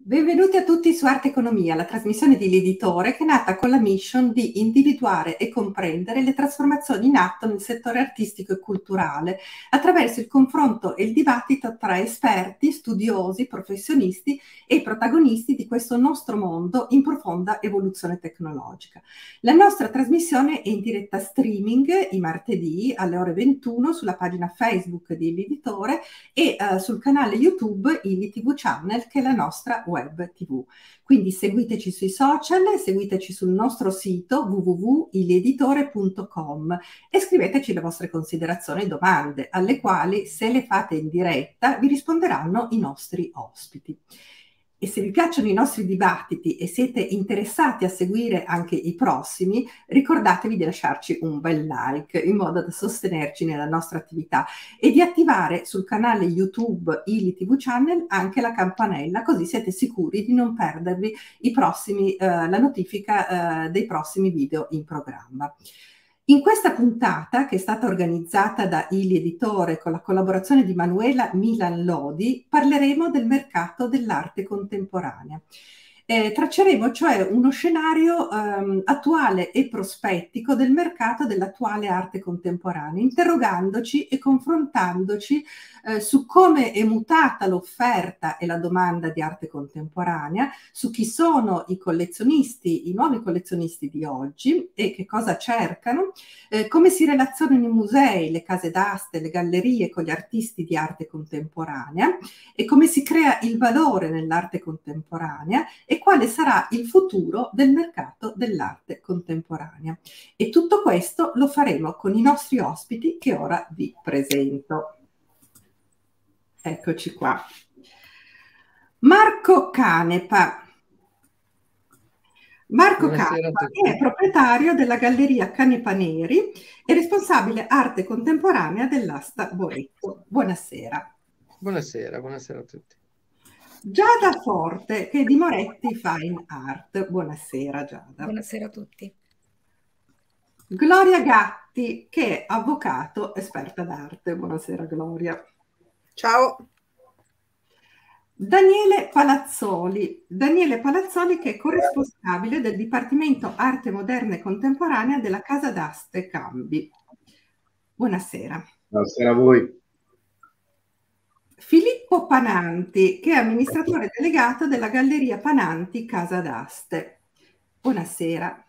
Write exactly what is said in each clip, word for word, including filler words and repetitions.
Benvenuti a tutti su Arte Economia, la trasmissione di l'editore che è nata con la mission di individuare e comprendere le trasformazioni in atto nel settore artistico e culturale attraverso il confronto e il dibattito tra esperti, studiosi, professionisti e protagonisti di questo nostro mondo in profonda evoluzione tecnologica. La nostra trasmissione è in diretta streaming i martedì alle ore ventuno sulla pagina Facebook di l'editore e uh, sul canale YouTube Ili ti vu Channel, che è la nostra web tivù. Quindi seguiteci sui social, seguiteci sul nostro sito w w w punto ilieditore punto com e scriveteci le vostre considerazioni e domande, alle quali, se le fate in diretta, vi risponderanno i nostri ospiti. E se vi piacciono i nostri dibattiti e siete interessati a seguire anche i prossimi, ricordatevi di lasciarci un bel like in modo da sostenerci nella nostra attività e di attivare sul canale YouTube Ili ti vu Channel anche la campanella, così siete sicuri di non perdervi i prossimi, eh, la notifica eh, dei prossimi video in programma. In questa puntata, che è stata organizzata da Ili Editore con la collaborazione di Manuela Milan Lodi, parleremo del mercato dell'arte contemporanea. Eh, tracceremo cioè uno scenario ehm, attuale e prospettico del mercato dell'attuale arte contemporanea, interrogandoci e confrontandoci eh, su come è mutata l'offerta e la domanda di arte contemporanea, su chi sono i collezionisti, i nuovi collezionisti di oggi e che cosa cercano, eh, come si relazionano i musei, le case d'aste, le gallerie con gli artisti di arte contemporanea e come si crea il valore nell'arte contemporanea e quale sarà il futuro del mercato dell'arte contemporanea. E tutto questo lo faremo con i nostri ospiti che ora vi presento. Eccoci qua. Marco Canepa. Marco Canepa è proprietario della Galleria Canepa Neri e responsabile arte contemporanea dell'Asta Boretto. Buonasera. Buonasera, buonasera a tutti. Giada Forte, che è di Moretti Fine Art. Buonasera Giada. Buonasera a tutti. Gloria Gatti, che è avvocato esperta d'arte. Buonasera Gloria. Ciao. Daniele Palazzoli. Daniele Palazzoli che è corresponsabile del Dipartimento Arte Moderna e Contemporanea della Casa d'Aste Cambi. Buonasera. Buonasera a voi. Filippo Pananti, che è amministratore delegato della Galleria Pananti Casa d'Aste. Buonasera.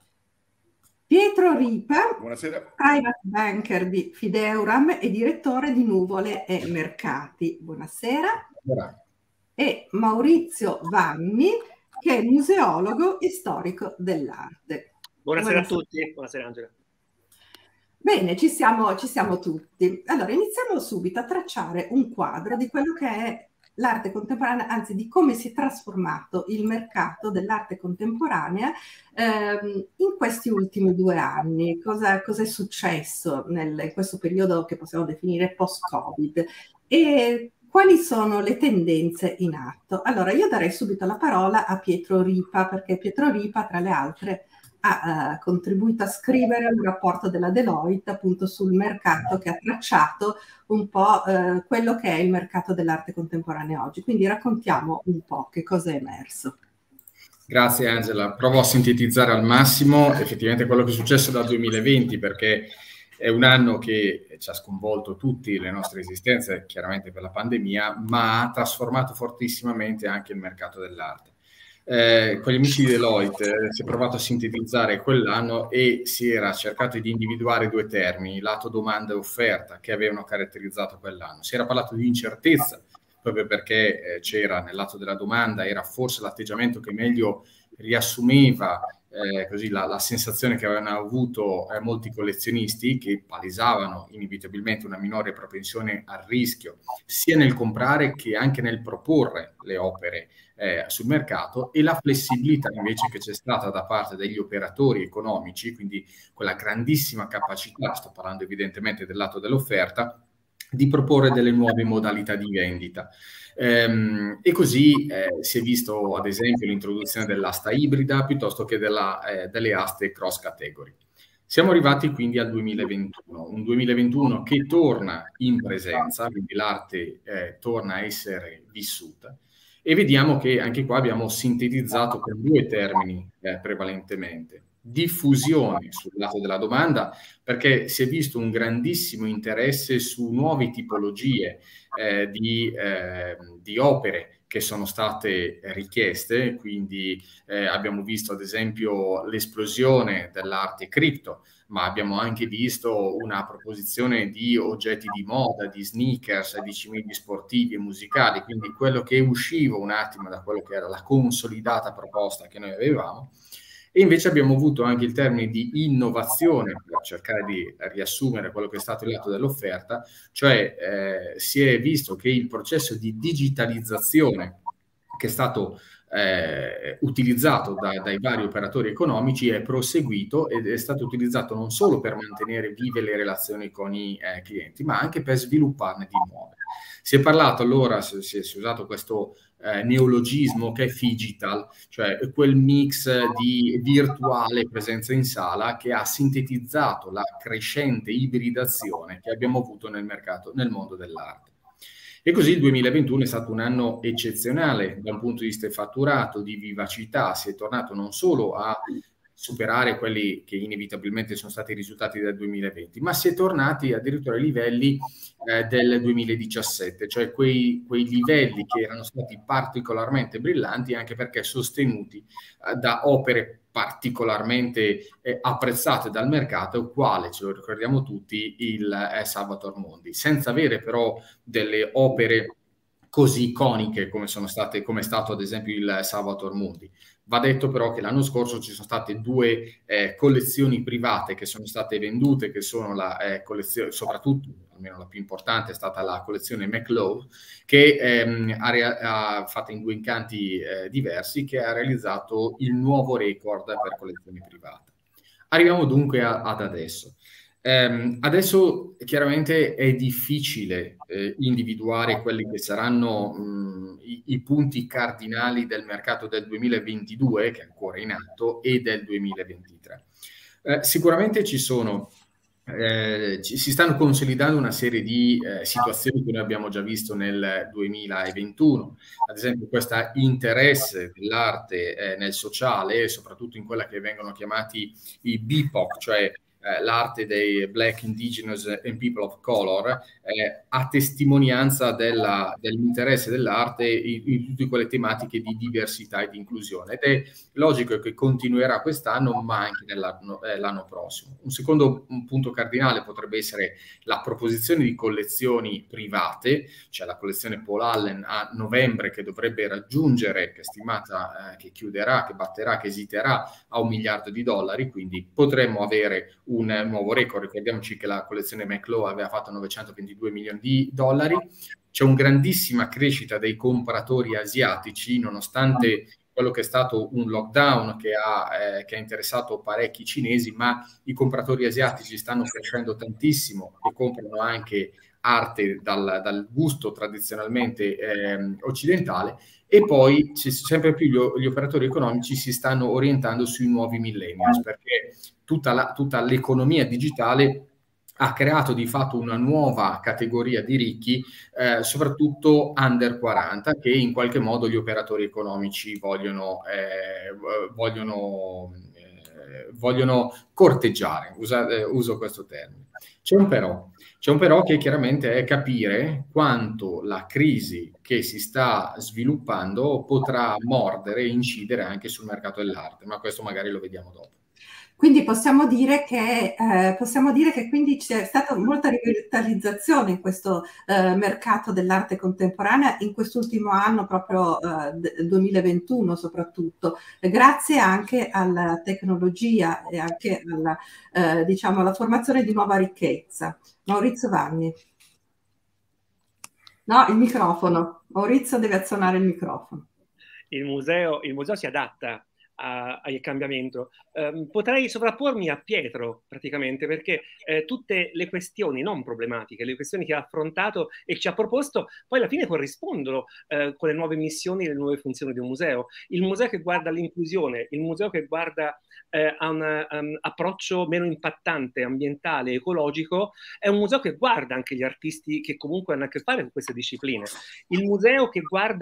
Pietro Ripa, buonasera. Private banker di Fideuram e direttore di Nuvole e Mercati. Buonasera. Buonasera. E Maurizio Vanni, che è museologo e storico dell'arte. Buonasera, buonasera a tutti. Buonasera Angela. Bene, ci siamo, ci siamo tutti. Allora, iniziamo subito a tracciare un quadro di quello che è l'arte contemporanea, anzi di come si è trasformato il mercato dell'arte contemporanea ehm, in questi ultimi due anni. Cosa, cosa è successo nel, in questo periodo che possiamo definire post-Covid e quali sono le tendenze in atto? Allora, io darei subito la parola a Pietro Ripa, perché Pietro Ripa, tra le altre, ha uh, contribuito a scrivere un rapporto della Deloitte appunto sul mercato che ha tracciato un po' uh, quello che è il mercato dell'arte contemporanea oggi. Quindi raccontiamo un po' che cosa è emerso. Grazie Angela, provo a sintetizzare al massimo effettivamente quello che è successo dal duemilaventi, perché è un anno che ci ha sconvolto tutti le nostre esistenze, chiaramente per la pandemia, ma ha trasformato fortissimamente anche il mercato dell'arte. Eh, con gli amici di Deloitte eh, si è provato a sintetizzare quell'anno e si era cercato di individuare due termini, lato domanda e offerta, che avevano caratterizzato quell'anno. Si era parlato di incertezza, proprio perché eh, c'era nel lato della domanda, era forse l'atteggiamento che meglio riassumeva eh, così la, la sensazione che avevano avuto eh, molti collezionisti, che palesavano inevitabilmente una minore propensione al rischio, sia nel comprare che anche nel proporre le opere Eh, sul mercato, e la flessibilità invece che c'è stata da parte degli operatori economici, quindi quella grandissima capacità, sto parlando evidentemente del lato dell'offerta, di proporre delle nuove modalità di vendita. Ehm, e così eh, si è visto ad esempio l'introduzione dell'asta ibrida piuttosto che della, eh, delle aste cross category. Siamo arrivati quindi al duemilaventuno, un duemilaventuno che torna in presenza, quindi l'arte eh, torna a essere vissuta. E vediamo che anche qua abbiamo sintetizzato con due termini eh, prevalentemente. Diffusione sul lato della domanda, perché si è visto un grandissimo interesse su nuove tipologie eh, di, eh, di opere che sono state richieste, quindi eh, abbiamo visto ad esempio l'esplosione dell'arte cripto, ma abbiamo anche visto una proposizione di oggetti di moda, di sneakers, di cimenti sportivi e musicali, quindi quello che usciva un attimo da quello che era la consolidata proposta che noi avevamo. E invece abbiamo avuto anche il termine di innovazione, per cercare di riassumere quello che è stato il lato dell'offerta, cioè eh, si è visto che il processo di digitalizzazione che è stato eh, utilizzato da, dai vari operatori economici è proseguito ed è stato utilizzato non solo per mantenere vive le relazioni con i eh, clienti, ma anche per svilupparne di nuove. Si è parlato allora, si, si è usato questo eh, neologismo che è phygital, cioè quel mix di virtuale presenza in sala che ha sintetizzato la crescente ibridazione che abbiamo avuto nel mercato, nel mondo dell'arte. E così il duemilaventuno è stato un anno eccezionale da un punto di vista di fatturato, di vivacità, si è tornato non solo a superare quelli che inevitabilmente sono stati i risultati del duemilaventi, ma si è tornati addirittura ai livelli eh, del duemiladiciassette, cioè quei, quei livelli che erano stati particolarmente brillanti anche perché sostenuti eh, da opere particolarmente eh, apprezzate dal mercato, quale, ce lo ricordiamo tutti, il eh, Salvator Mundi, senza avere però delle opere così iconiche come sono state, come è stato ad esempio il Salvator Mundi. Va detto però che l'anno scorso ci sono state due eh, collezioni private che sono state vendute, che sono la eh, collezione, soprattutto, almeno la più importante, è stata la collezione McLaw, che ehm, ha, ha fatto in due incanti eh, diversi, che ha realizzato il nuovo record per collezioni private. Arriviamo dunque a, ad adesso. Um, adesso chiaramente è difficile eh, individuare quelli che saranno mh, i, i punti cardinali del mercato del duemilaventidue, che è ancora in atto, e del duemilaventitré. Eh, sicuramente ci sono, eh, ci, si stanno consolidando una serie di eh, situazioni che noi abbiamo già visto nel duemilaventuno, ad esempio questo interesse dell'arte eh, nel sociale, e soprattutto in quella che vengono chiamati i B I P O C, cioè Eh, l'arte dei Black, Indigenous and People of Color, eh, a testimonianza della, dell'interesse dell'arte in, in tutte quelle tematiche di diversità e di inclusione. Ed è logico che continuerà quest'anno, ma anche nell'anno, eh, l'anno prossimo. Un secondo un punto cardinale potrebbe essere la proposizione di collezioni private, cioè la collezione Paul Allen a novembre, che dovrebbe raggiungere, che è stimata eh, che chiuderà, che batterà, che esiterà a un miliardo di dollari, quindi potremmo avere un nuovo record. Ricordiamoci che la collezione McLaw aveva fatto novecentoventidue milioni di dollari. C'è una grandissima crescita dei compratori asiatici, nonostante quello che è stato un lockdown che ha, eh, che ha interessato parecchi cinesi, ma i compratori asiatici stanno crescendo tantissimo e comprano anche arte dal, dal gusto tradizionalmente eh, occidentale. E poi sempre più gli, gli operatori economici si stanno orientando sui nuovi millennials, perché tutta, la, tutta l'economia digitale ha creato di fatto una nuova categoria di ricchi, eh, soprattutto under quaranta, che in qualche modo gli operatori economici vogliono, eh, vogliono, eh, vogliono corteggiare, usa, eh, uso questo termine. C'è un però. C'è un però che chiaramente è capire quanto la crisi che si sta sviluppando potrà mordere e incidere anche sul mercato dell'arte, ma questo magari lo vediamo dopo. Quindi possiamo dire che, eh, possiamo dire che quindi c'è stata molta rivitalizzazione in questo eh, mercato dell'arte contemporanea in quest'ultimo anno, proprio eh, duemilaventuno soprattutto, grazie anche alla tecnologia e anche alla, eh, diciamo, alla formazione di nuova ricchezza. Maurizio Vanni. No, il microfono. Maurizio deve azionare il microfono. Il museo, il museo si adatta a, al cambiamento. Um, potrei sovrappormi a Pietro praticamente, perché eh, tutte le questioni non problematiche, le questioni che ha affrontato e ci ha proposto, poi alla fine corrispondono eh, con le nuove missioni e le nuove funzioni di un museo. Il museo che guarda all'inclusione, il museo che guarda eh, a un um, approccio meno impattante, ambientale, ecologico, è un museo che guarda anche gli artisti che comunque hanno a che fare con queste discipline. Il museo che guarda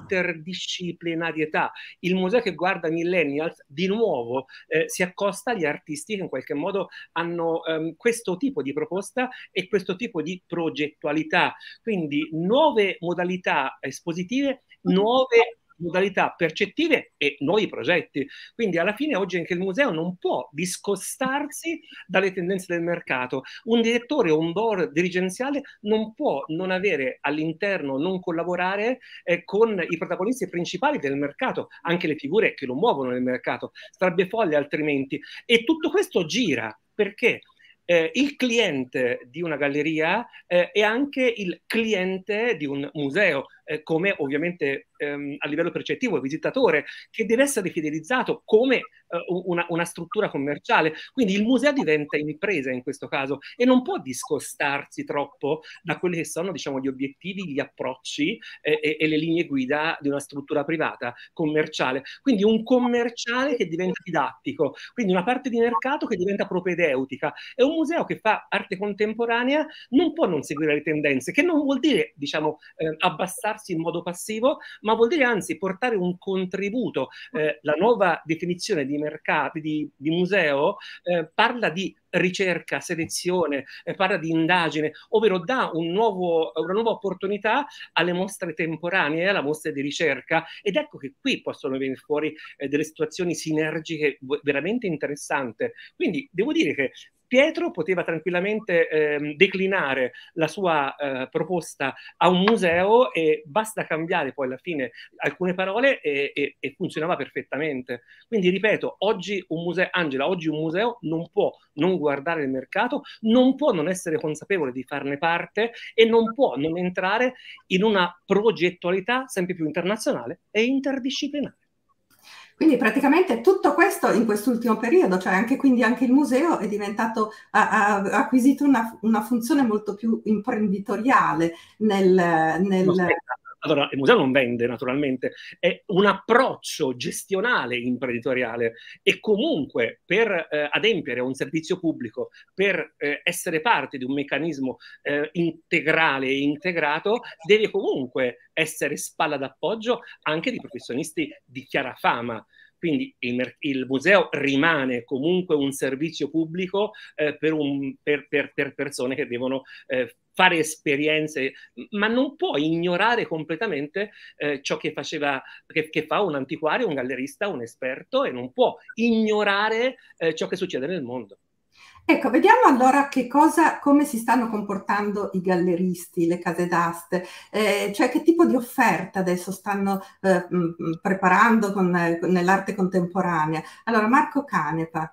l'interdisciplinarietà, il museo che guarda millennials, di nuovo eh, si accosta agli artisti che in qualche modo hanno um, questo tipo di proposta e questo tipo di progettualità. Quindi nuove modalità espositive, nuove modalità percettive e nuovi progetti. Quindi alla fine oggi anche il museo non può discostarsi dalle tendenze del mercato. Un direttore o un board dirigenziale non può non avere all'interno, non collaborare eh, con i protagonisti principali del mercato, anche le figure che lo muovono nel mercato. Sarebbe folle altrimenti. E tutto questo gira perché Eh, il cliente di una galleria eh, è anche il cliente di un museo, eh, come ovviamente ehm, a livello percettivo, il visitatore, che deve essere fidelizzato come eh, una, una struttura commerciale. Quindi il museo diventa impresa in questo caso e non può discostarsi troppo da quelli che sono, diciamo, gli obiettivi, gli approcci eh, e, e le linee guida di una struttura privata, commerciale. Quindi un commerciale che diventa didattico, quindi una parte di mercato che diventa propedeutica. È un museo che fa arte contemporanea non può non seguire le tendenze, che non vuol dire, diciamo, eh, abbassarsi in modo passivo, ma vuol dire anzi portare un contributo. Eh, la nuova definizione di mercato, di, di museo, eh, parla di ricerca, selezione, eh, parla di indagine, ovvero dà un nuovo, una nuova opportunità alle mostre temporanee, alla mostra di ricerca, ed ecco che qui possono venire fuori eh, delle situazioni sinergiche veramente interessanti. Quindi devo dire che Pietro poteva tranquillamente eh, declinare la sua eh, proposta a un museo e basta cambiare poi alla fine alcune parole e, e, e funzionava perfettamente. Quindi ripeto, oggi un museo, Angela, oggi un museo non può non guardare il mercato, non può non essere consapevole di farne parte e non può non entrare in una progettualità sempre più internazionale e interdisciplinare. Quindi praticamente tutto questo in quest'ultimo periodo, cioè anche quindi anche il museo è diventato, ha, ha acquisito una, una funzione molto più imprenditoriale nel... nel... No, allora, il museo non vende naturalmente, è un approccio gestionale imprenditoriale e comunque per eh, adempiere a un servizio pubblico, per eh, essere parte di un meccanismo eh, integrale e integrato, deve comunque essere spalla d'appoggio anche di professionisti di chiara fama. Quindi il, il museo rimane comunque un servizio pubblico eh, per, un, per, per, per persone che devono eh, fare esperienze, ma non può ignorare completamente eh, ciò che faceva, che, che fa un antiquario, un gallerista, un esperto, e non può ignorare eh, ciò che succede nel mondo. Ecco, vediamo allora che cosa, come si stanno comportando i galleristi, le case d'aste, eh, cioè che tipo di offerta adesso stanno eh, mh, preparando con, eh, nell'arte contemporanea. Allora, Marco Canepa.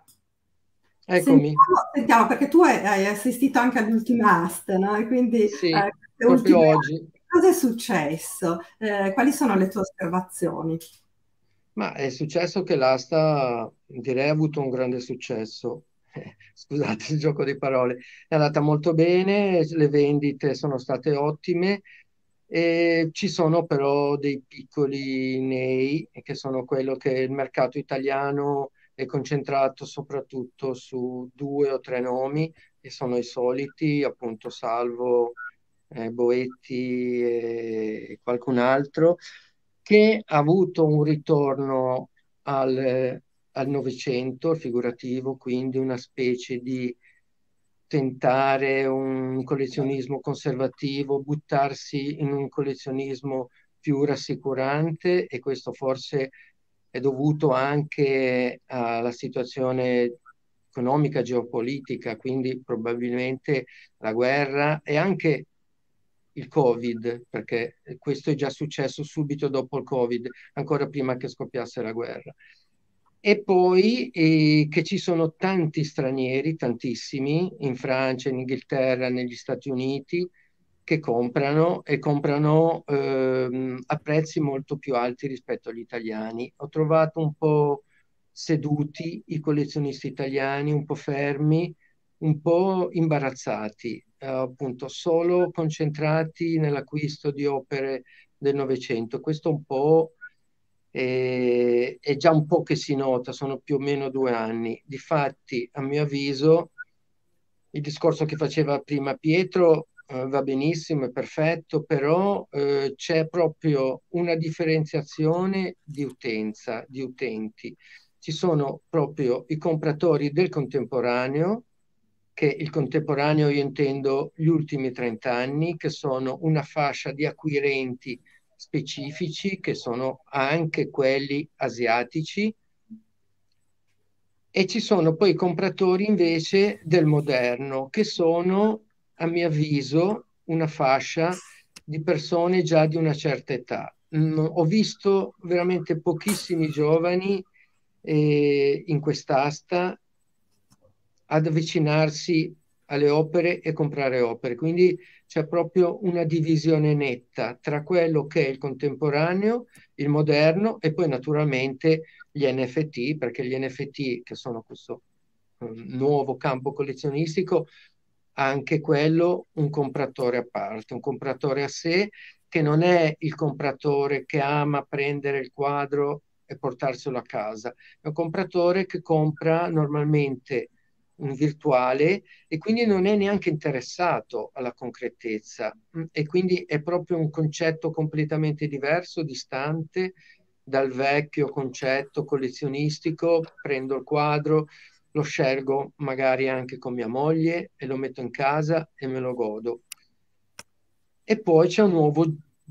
Eccomi. Sentiamo, sentiamo, perché tu hai, hai assistito anche all'ultima aste, no? E quindi sì, eh, proprio oggi. Cosa è successo? Eh, quali sono le tue osservazioni? Ma è successo che l'asta, direi, ha avuto un grande successo. Scusate il gioco di parole. È andata molto bene, le vendite sono state ottime. E ci sono però dei piccoli nei, che sono quello che il mercato italiano è concentrato soprattutto su due o tre nomi, che sono i soliti, appunto Salvo, eh, Boetti e qualcun altro, che ha avuto un ritorno al, al Novecento, figurativo, quindi una specie di tentare un collezionismo conservativo, buttarsi in un collezionismo più rassicurante, e questo forse è dovuto anche alla situazione economica, geopolitica, quindi probabilmente la guerra e anche il Covid, perché questo è già successo subito dopo il Covid, ancora prima che scoppiasse la guerra. E poi eh, che ci sono tanti stranieri, tantissimi, in Francia, in Inghilterra, negli Stati Uniti, che comprano e comprano ehm, a prezzi molto più alti rispetto agli italiani. Ho trovato un po' seduti i collezionisti italiani, un po' fermi, un po' imbarazzati, eh, appunto solo concentrati nell'acquisto di opere del Novecento. Questo un po' è, è già un po' che si nota, sono più o meno due anni. Difatti, a mio avviso, il discorso che faceva prima Pietro eh, va benissimo, è perfetto, però eh, c'è proprio una differenziazione di utenza, di utenti. Ci sono proprio i compratori del contemporaneo, che il contemporaneo io intendo gli ultimi trenta anni, che sono una fascia di acquirenti specifici, che sono anche quelli asiatici, e ci sono poi i compratori invece del moderno, che sono, a mio avviso, una fascia di persone già di una certa età. Mm, ho visto veramente pochissimi giovani eh, in quest'asta ad avvicinarsi alle opere e comprare opere. Quindi c'è proprio una divisione netta tra quello che è il contemporaneo, il moderno e poi naturalmente gli N F T, perché gli N F T, che sono questo um, nuovo campo collezionistico, ha anche quello un compratore a parte, un compratore a sé, che non è il compratore che ama prendere il quadro e portarselo a casa, è un compratore che compra normalmente un virtuale e quindi non è neanche interessato alla concretezza, e quindi è proprio un concetto completamente diverso, distante dal vecchio concetto collezionistico: prendo il quadro, lo scelgo magari anche con mia moglie e lo metto in casa e me lo godo. E poi c'è un nuovo,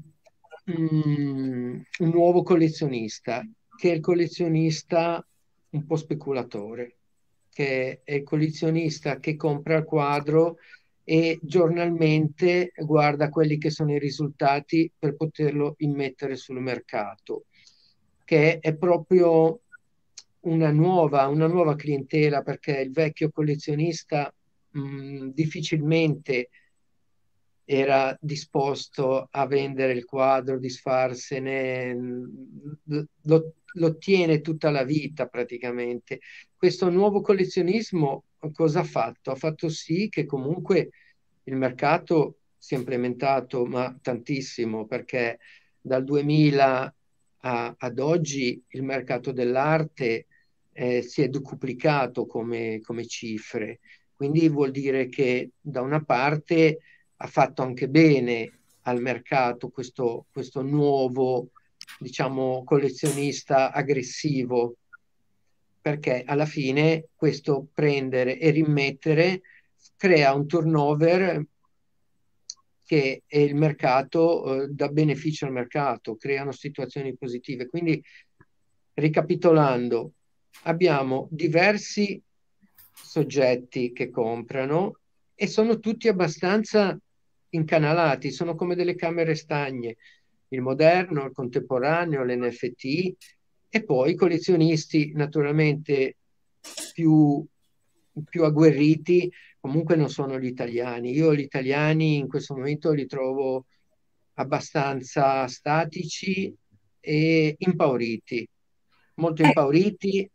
mm, un nuovo collezionista, che è il collezionista un po' speculatore, che è il collezionista che compra il quadro e giornalmente guarda quelli che sono i risultati per poterlo immettere sul mercato, che è proprio una nuova, una nuova clientela, perché il vecchio collezionista mh, difficilmente era disposto a vendere il quadro, disfarsene, lo, lo tiene tutta la vita praticamente. Questo nuovo collezionismo cosa ha fatto? Ha fatto sì che comunque il mercato si è implementato, ma tantissimo, perché dal duemila a, ad oggi il mercato dell'arte eh, si è duplicato come, come cifre. Quindi vuol dire che da una parte ha fatto anche bene al mercato questo, questo nuovo, diciamo, collezionista aggressivo, perché alla fine questo prendere e rimettere crea un turnover che è il mercato, eh, dà beneficio al mercato, creano situazioni positive. Quindi, ricapitolando, abbiamo diversi soggetti che comprano e sono tutti abbastanza incanalati, sono come delle camere stagne: il moderno, il contemporaneo, l'N F T, e poi i collezionisti naturalmente più, più agguerriti comunque non sono gli italiani. Io gli italiani in questo momento li trovo abbastanza statici e impauriti, molto Eh, impauriti,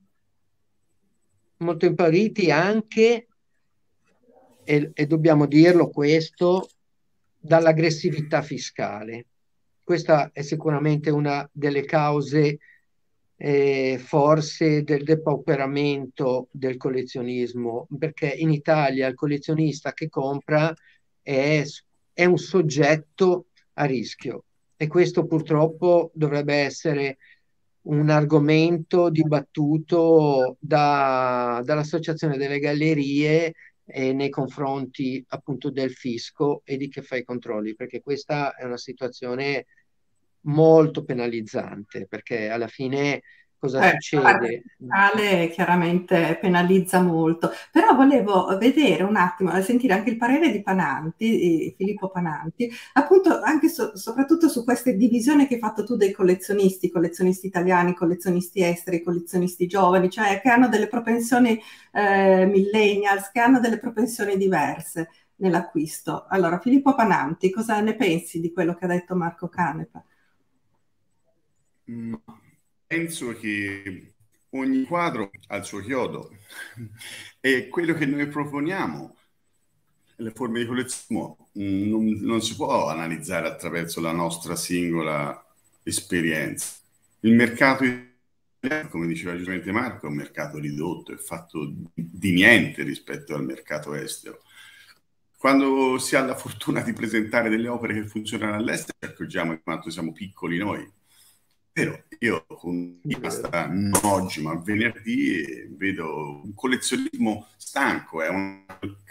molto impauriti anche, e, e dobbiamo dirlo questo, dall'aggressività fiscale. Questa è sicuramente una delle cause eh, forse del depauperamento del collezionismo, perché in Italia il collezionista che compra è, è un soggetto a rischio, e questo purtroppo dovrebbe essere un argomento dibattuto da, dall'Associazione delle Gallerie eh, nei confronti appunto del fisco e di chi fa i controlli, perché questa è una situazione molto penalizzante, perché alla fine cosa Eh, la parte succede? fiscale chiaramente penalizza molto, però volevo vedere un attimo, sentire anche il parere di Pananti, di Filippo Pananti, appunto anche so, soprattutto su questa divisione che hai fatto tu dei collezionisti, collezionisti italiani, collezionisti esteri, collezionisti giovani, cioè che hanno delle propensioni eh, millennials, che hanno delle propensioni diverse nell'acquisto. Allora, Filippo Pananti, cosa ne pensi di quello che ha detto Marco Canepa? Mm, penso che ogni quadro ha il suo chiodo e quello che noi proponiamo, le forme di collezionismo, non, non si può analizzare attraverso la nostra singola esperienza. Il mercato, come diceva giustamente Marco, è un mercato ridotto, è fatto di niente rispetto al mercato estero. Quando si ha la fortuna di presentare delle opere che funzionano all'estero, ci accorgiamo di quanto siamo piccoli noi. Però io con questa, non oggi, ma venerdì, vedo un collezionismo stanco, è una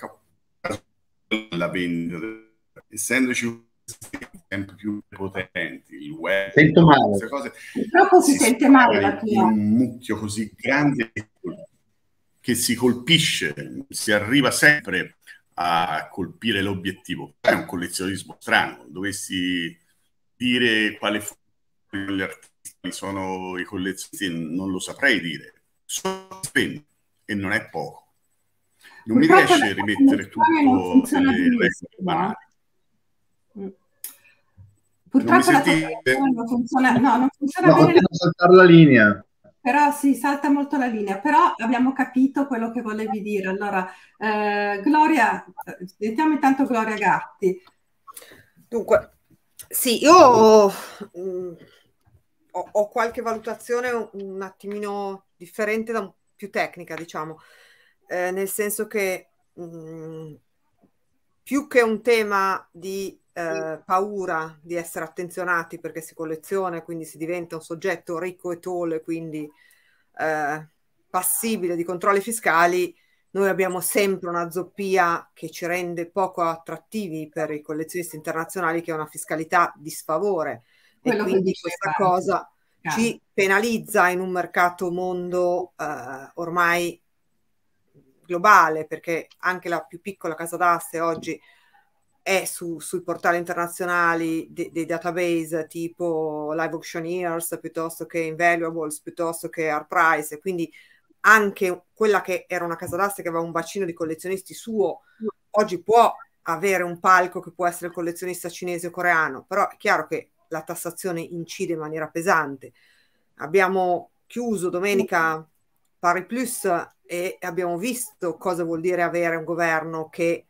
la vendita, essendoci sempre più potenti, il web, sento male. queste cose, purtroppo si, si sente male la tua. Un mucchio così grande che si colpisce, si arriva sempre a colpire l'obiettivo. È un collezionismo strano. Dovessi dire quale gli artisti sono i collezionisti, non lo saprei dire. Sono spendi e non è poco. Non mi riesce a rimettere tutto nelle regole banali. Purtroppo la trasmissione non funziona, no, non funziona no, bene. Non saltare la linea. Però sì, salta molto la linea, però abbiamo capito quello che volevi dire. Allora, eh, Gloria, sentiamo intanto Gloria Gatti. Dunque, sì, io ho, mh, ho, ho qualche valutazione un, un attimino differente, da un, più tecnica, diciamo. Eh, nel senso che mh, più che un tema di eh, paura di essere attenzionati perché si colleziona, quindi si diventa un soggetto ricco e tole, quindi eh, passibile di controlli fiscali, noi abbiamo sempre una zoppia che ci rende poco attrattivi per i collezionisti internazionali, che è una fiscalità di sfavore. Quello e quindi questa cosa chiaro. Ci penalizza in un mercato mondo eh, ormai globale, perché anche la più piccola casa d'aste oggi è su, sui portali internazionali de, dei database tipo Live Auctioneers, piuttosto che Invaluables, piuttosto che ArtPrice, e quindi anche quella che era una casa d'aste che aveva un bacino di collezionisti suo, oggi può avere un palco che può essere il collezionista cinese o coreano, però è chiaro che la tassazione incide in maniera pesante. Abbiamo chiuso domenica Pari Plus e abbiamo visto cosa vuol dire avere un governo che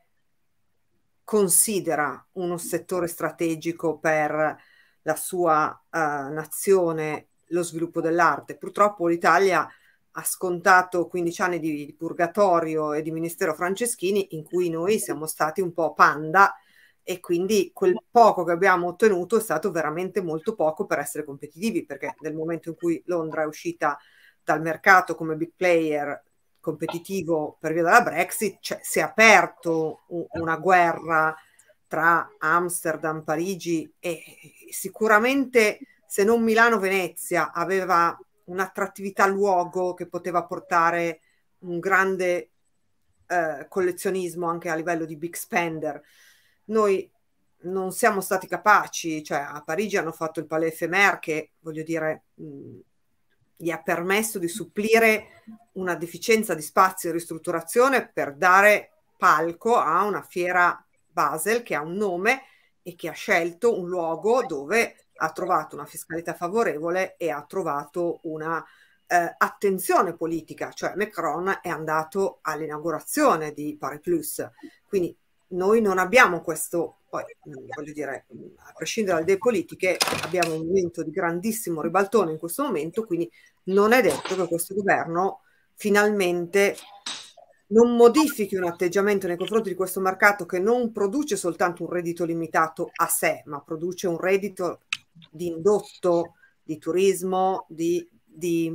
considera uno settore strategico per la sua uh, nazione lo sviluppo dell'arte. Purtroppo l'Italia ha scontato quindici anni di, di purgatorio e di ministero Franceschini, in cui noi siamo stati un po' panda, e quindi quel poco che abbiamo ottenuto è stato veramente molto poco per essere competitivi, perché nel momento in cui Londra è uscita dal mercato come big player competitivo per via della Brexit, cioè, si è aperto un, una guerra tra Amsterdam, Parigi, e sicuramente se non Milano, Venezia aveva un'attrattività luogo che poteva portare un grande eh, collezionismo anche a livello di big spender. Noi non siamo stati capaci, cioè a Parigi hanno fatto il Palais Éphémère che, voglio dire, mh, gli ha permesso di supplire una deficienza di spazio e ristrutturazione per dare palco a una fiera Basel che ha un nome e che ha scelto un luogo dove ha trovato una fiscalità favorevole e ha trovato una eh, attenzione politica, cioè Macron è andato all'inaugurazione di Pari Plus, quindi noi non abbiamo questo, poi voglio dire, a prescindere dalle idee politiche, abbiamo un momento di grandissimo ribaltone in questo momento, quindi non è detto che questo governo finalmente non modifichi un atteggiamento nei confronti di questo mercato che non produce soltanto un reddito limitato a sé, ma produce un reddito di indotto, di turismo, di, di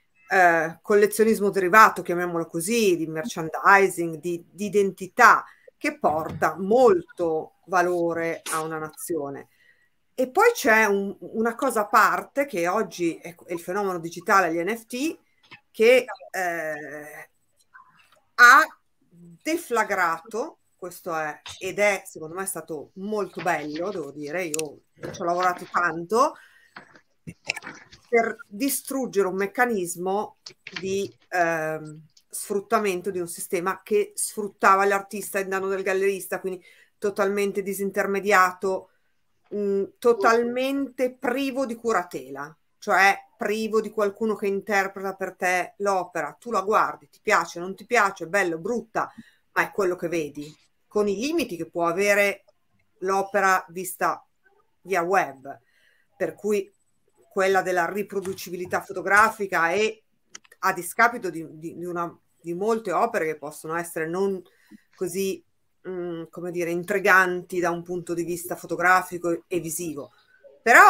eh, collezionismo derivato, chiamiamolo così, di merchandising, di, di identità, che porta molto valore a una nazione. E poi c'è un, una cosa a parte che oggi è, è il fenomeno digitale, gli N F T, che eh, ha deflagrato, questo è, ed è secondo me stato molto bello, devo dire, io ci ho lavorato tanto, per distruggere un meccanismo di ehm, sfruttamento di un sistema che sfruttava l'artista in danno del gallerista, quindi totalmente disintermediato, mh, totalmente privo di curatela. cioè privo di qualcuno che interpreta per te l'opera. Tu la guardi, ti piace, non ti piace, bello, brutta, ma è quello che vedi, con i limiti che può avere l'opera vista via web, per cui quella della riproducibilità fotografica e a discapito di, di, di, una, di molte opere che possono essere non così, mh, come dire, intriganti da un punto di vista fotografico e visivo, però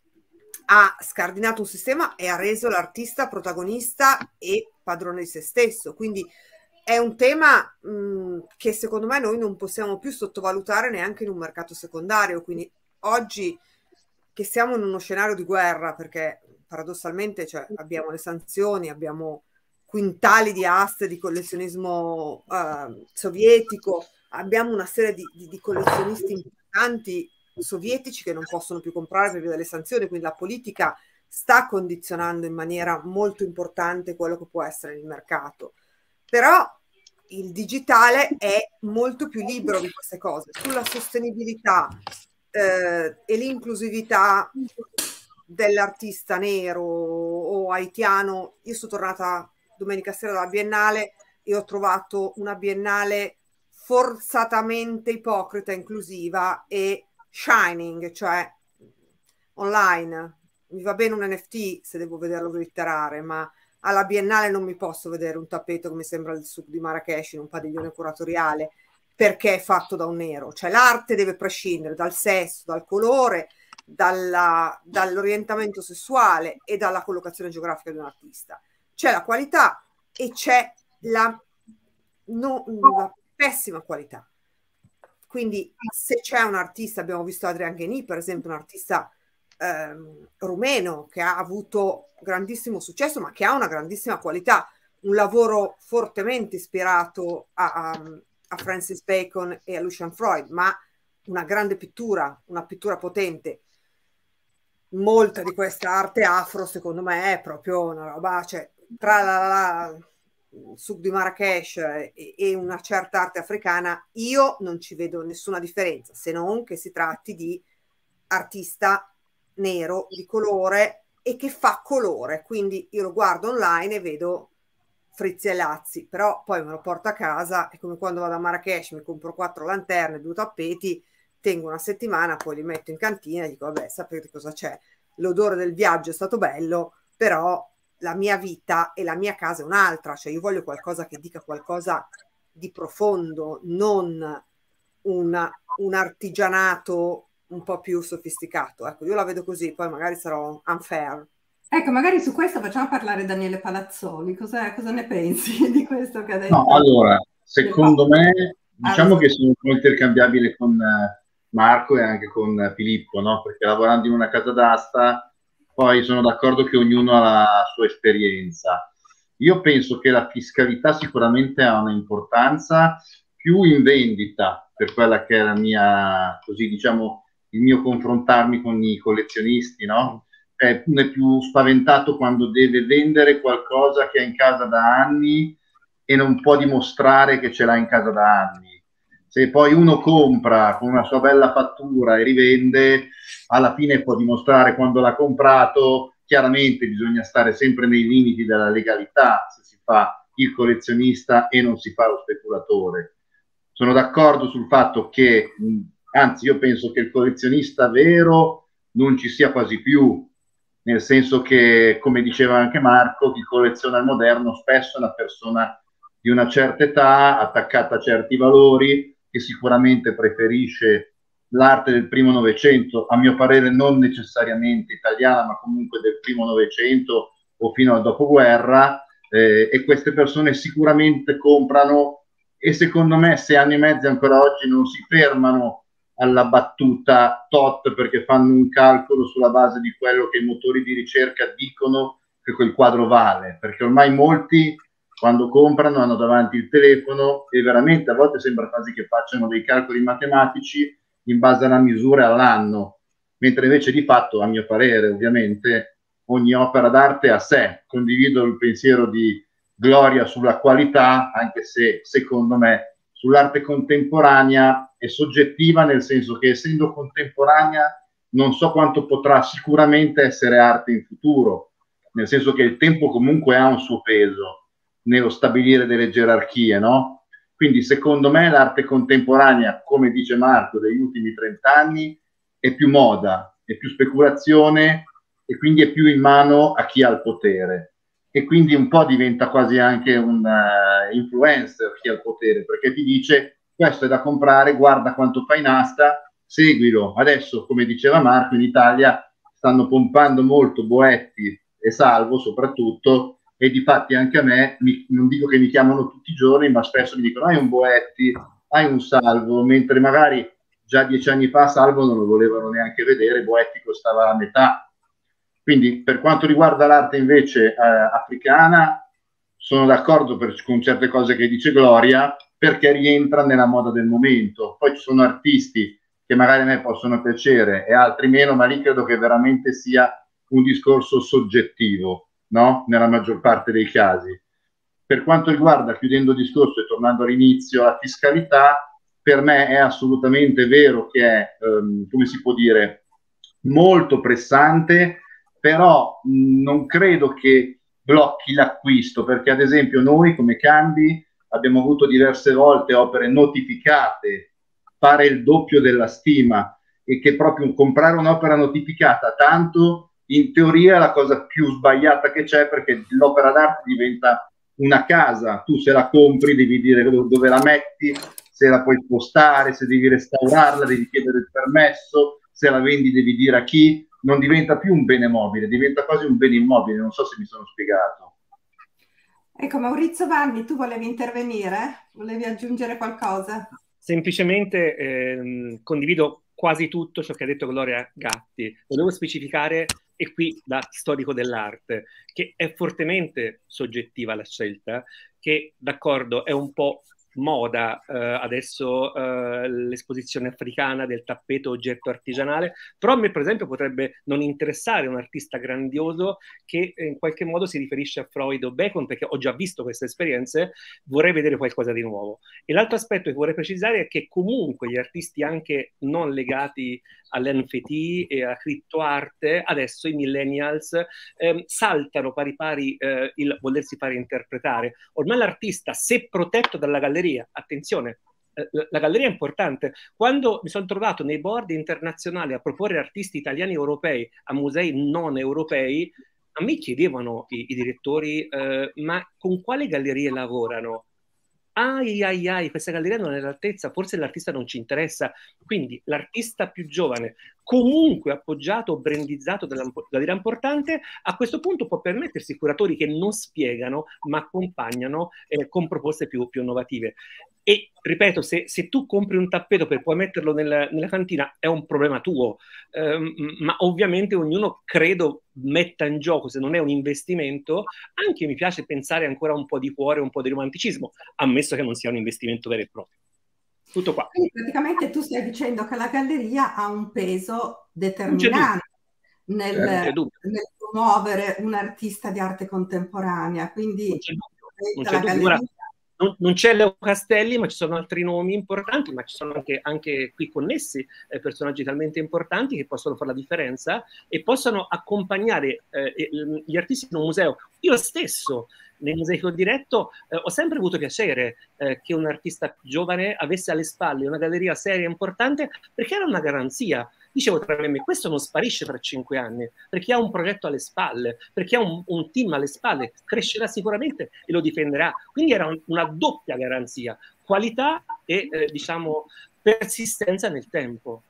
ha scardinato un sistema e ha reso l'artista protagonista e padrone di se stesso. Quindi è un tema mh, che secondo me noi non possiamo più sottovalutare neanche in un mercato secondario. Quindi oggi che siamo in uno scenario di guerra, perché paradossalmente, cioè, abbiamo le sanzioni, abbiamo quintali di aste di collezionismo eh, sovietico, abbiamo una serie di, di, di collezionisti importanti sovietici che non possono più comprare per via delle sanzioni, quindi la politica sta condizionando in maniera molto importante quello che può essere il mercato. Però il digitale è molto più libero di queste cose. Sulla sostenibilità eh, e l'inclusività dell'artista nero o haitiano, io sono tornata domenica sera dalla Biennale e ho trovato una Biennale forzatamente ipocrita, inclusiva e shining, cioè online. Mi va bene un N F T se devo vederlo glitterare, ma alla Biennale non mi posso vedere un tappeto che mi sembra il Souk di Marrakesh in un padiglione curatoriale perché è fatto da un nero. Cioè l'arte deve prescindere dal sesso, dal colore, dalla, dall'orientamento sessuale e dalla collocazione geografica di un artista. C'è la qualità e c'è la, no, la pessima qualità. Quindi se c'è un artista, abbiamo visto Adrian Gheni per esempio, un artista ehm, rumeno che ha avuto grandissimo successo ma che ha una grandissima qualità, un lavoro fortemente ispirato a, a, a Francis Bacon e a Lucian Freud, ma una grande pittura, una pittura potente. Molta di questa arte afro secondo me è proprio una roba, cioè tra la, la, la Souk di Marrakesh e, e una certa arte africana io non ci vedo nessuna differenza, se non che si tratti di artista nero di colore e che fa colore, quindi io lo guardo online e vedo frizzi e lazzi, però poi me lo porto a casa, è come quando vado a Marrakesh, mi compro quattro lanterne, due tappeti, tengo una settimana, poi li metto in cantina e dico vabbè, sapete cosa c'è, l'odore del viaggio è stato bello, però la mia vita e la mia casa è un'altra, cioè io voglio qualcosa che dica qualcosa di profondo, non una, un artigianato un po' più sofisticato. Ecco, io la vedo così, poi magari sarò unfair. Ecco, magari su questo facciamo parlare Daniele Palazzoli. Cosa, cosa ne pensi di questo che ha detto? No, allora, secondo me, diciamo che sono intercambiabile con Marco e anche con Filippo, no? Perché lavorando in una casa d'asta, poi sono d'accordo che ognuno ha la sua esperienza. Io penso che la fiscalità sicuramente ha un'importanza più in vendita, per quella che è la mia, così diciamo, il mio confrontarmi con i collezionisti, no? È, è più spaventato quando deve vendere qualcosa che ha in casa da anni e non può dimostrare che ce l'ha in casa da anni. Se poi uno compra con una sua bella fattura e rivende, alla fine può dimostrare quando l'ha comprato. Chiaramente bisogna stare sempre nei limiti della legalità se si fa il collezionista e non si fa lo speculatore. Sono d'accordo sul fatto che, anzi io penso che il collezionista vero non ci sia quasi più, nel senso che, come diceva anche Marco, chi colleziona il moderno spesso è una persona di una certa età, attaccata a certi valori, che sicuramente preferisce l'arte del primo Novecento, a mio parere non necessariamente italiana, ma comunque del primo Novecento o fino al dopoguerra, eh, e queste persone sicuramente comprano, e secondo me sei anni e mezzo ancora oggi non si fermano alla battuta tot perché fanno un calcolo sulla base di quello che i motori di ricerca dicono che quel quadro vale, perché ormai molti quando comprano hanno davanti il telefono e veramente a volte sembra quasi che facciano dei calcoli matematici in base alla misura e all'anno, mentre invece di fatto, a mio parere ovviamente, ogni opera d'arte a sé. Condivido il pensiero di Gloria sulla qualità, anche se secondo me sull'arte contemporanea è soggettiva, nel senso che essendo contemporanea non so quanto potrà sicuramente essere arte in futuro, nel senso che il tempo comunque ha un suo peso nello stabilire delle gerarchie, no? Quindi secondo me l'arte contemporanea, come dice Marco, degli ultimi trent'anni è più moda, è più speculazione e quindi è più in mano a chi ha il potere. E quindi un po' diventa quasi anche un uh, influencer chi ha il potere, perché ti dice questo è da comprare, guarda quanto fa in asta, seguilo. Adesso, come diceva Marco, in Italia stanno pompando molto Boetti e Salvo soprattutto, e difatti anche a me, mi, non dico che mi chiamano tutti i giorni, ma spesso mi dicono hai un Boetti, hai un Salvo, mentre magari già dieci anni fa Salvo non lo volevano neanche vedere, Boetti costava la metà. Quindi per quanto riguarda l'arte invece eh, africana, sono d'accordo per, con certe cose che dice Gloria, perché rientra nella moda del momento. Poi ci sono artisti che magari a me possono piacere e altri meno, ma lì credo che veramente sia un discorso soggettivo, no? Nella maggior parte dei casi. Per quanto riguarda, chiudendo il discorso e tornando all'inizio, la fiscalità, per me è assolutamente vero che è, ehm, come si può dire, molto pressante, però mh, non credo che blocchi l'acquisto, perché ad esempio noi come Cambi abbiamo avuto diverse volte opere notificate, fare il doppio della stima, e che proprio comprare un'opera notificata tanto, in teoria è la cosa più sbagliata che c'è, perché l'opera d'arte diventa una casa, tu se la compri devi dire dove la metti, se la puoi spostare, se devi restaurarla, devi chiedere il permesso, se la vendi devi dire a chi, non diventa più un bene mobile, diventa quasi un bene immobile, non so se mi sono spiegato. Ecco, Maurizio Vanni, tu volevi intervenire? Volevi aggiungere qualcosa? Semplicemente ehm, condivido quasi tutto ciò che ha detto Gloria Gatti. Volevo specificare, e qui da storico dell'arte, che è fortemente soggettiva la scelta, che d'accordo è un po' moda eh, adesso eh, l'esposizione africana del tappeto oggetto artigianale, però a me per esempio potrebbe non interessare un artista grandioso che in qualche modo si riferisce a Freud o Bacon, perché ho già visto queste esperienze, vorrei vedere qualcosa di nuovo. E l'altro aspetto che vorrei precisare è che comunque gli artisti anche non legati all'N F T e alla criptoarte, adesso i millennials ehm, saltano pari pari eh, il volersi fare interpretare. Ormai l'artista, se protetto dalla galleria, attenzione, eh, la galleria è importante. Quando mi sono trovato nei board internazionali a proporre artisti italiani e europei a musei non europei, a me chiedevano i, i direttori eh, ma con quale gallerie lavorano? Ai ai ai, questa galleria non è all'altezza, forse l'artista non ci interessa. Quindi l'artista più giovane, comunque appoggiato o brandizzato dalla galleria importante, a questo punto può permettersi curatori che non spiegano ma accompagnano eh, con proposte più, più innovative. E ripeto, se, se tu compri un tappeto per poi metterlo nel, nella cantina è un problema tuo, um, ma ovviamente ognuno credo metta in gioco, se non è un investimento, anche mi piace pensare ancora un po' di cuore, un po' di romanticismo, ammesso che non sia un investimento vero e proprio. Tutto qua. Quindi praticamente tu stai dicendo che la galleria ha un peso determinante nel, nel promuovere un artista di arte contemporanea, quindi non c'è dubbio, non c'è dubbio. Ora, non, non c'è Leo Castelli, ma ci sono altri nomi importanti, ma ci sono anche, anche qui connessi eh, personaggi talmente importanti che possono fare la differenza e possono accompagnare eh, gli artisti in un museo. Io stesso, nei musei che ho diretto, eh, ho sempre avuto piacere eh, che un artista giovane avesse alle spalle una galleria seria e importante, perché era una garanzia. Dicevo tra me e me, questo non sparisce tra cinque anni, perché ha un progetto alle spalle, perché ha un, un team alle spalle, crescerà sicuramente e lo difenderà. Quindi era un, una doppia garanzia, qualità e eh, diciamo persistenza nel tempo.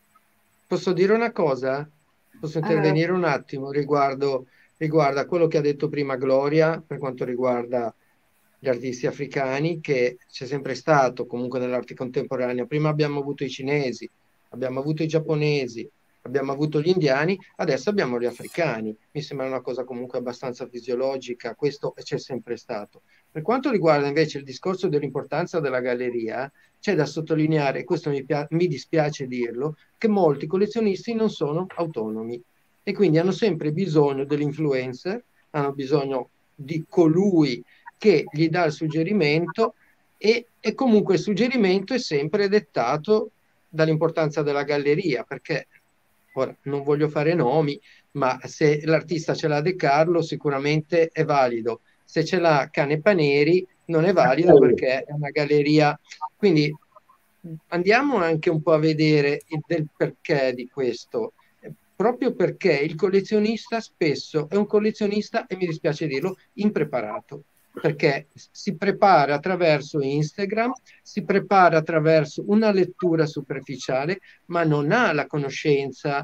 Posso dire una cosa? Posso intervenire un attimo riguardo, riguardo a quello che ha detto prima Gloria per quanto riguarda gli artisti africani, che c'è sempre stato comunque nell'arte contemporanea. Prima abbiamo avuto i cinesi, abbiamo avuto i giapponesi, abbiamo avuto gli indiani, adesso abbiamo gli africani. Mi sembra una cosa comunque abbastanza fisiologica, questo c'è sempre stato. Per quanto riguarda invece il discorso dell'importanza della galleria, c'è da sottolineare, e questo mi, mi dispiace dirlo, che molti collezionisti non sono autonomi e quindi hanno sempre bisogno dell'influencer, hanno bisogno di colui che gli dà il suggerimento e, e comunque il suggerimento è sempre dettato dall'importanza della galleria, perché Ora, non voglio fare nomi, ma se l'artista ce l'ha De Carlo sicuramente è valido. Se ce l'ha Canepaneri non è valido perché è una galleria. Quindi andiamo anche un po' a vedere il del perché di questo. Proprio perché il collezionista spesso è un collezionista, e mi dispiace dirlo, impreparato. Perché si prepara attraverso Instagram, si prepara attraverso una lettura superficiale, ma non ha la conoscenza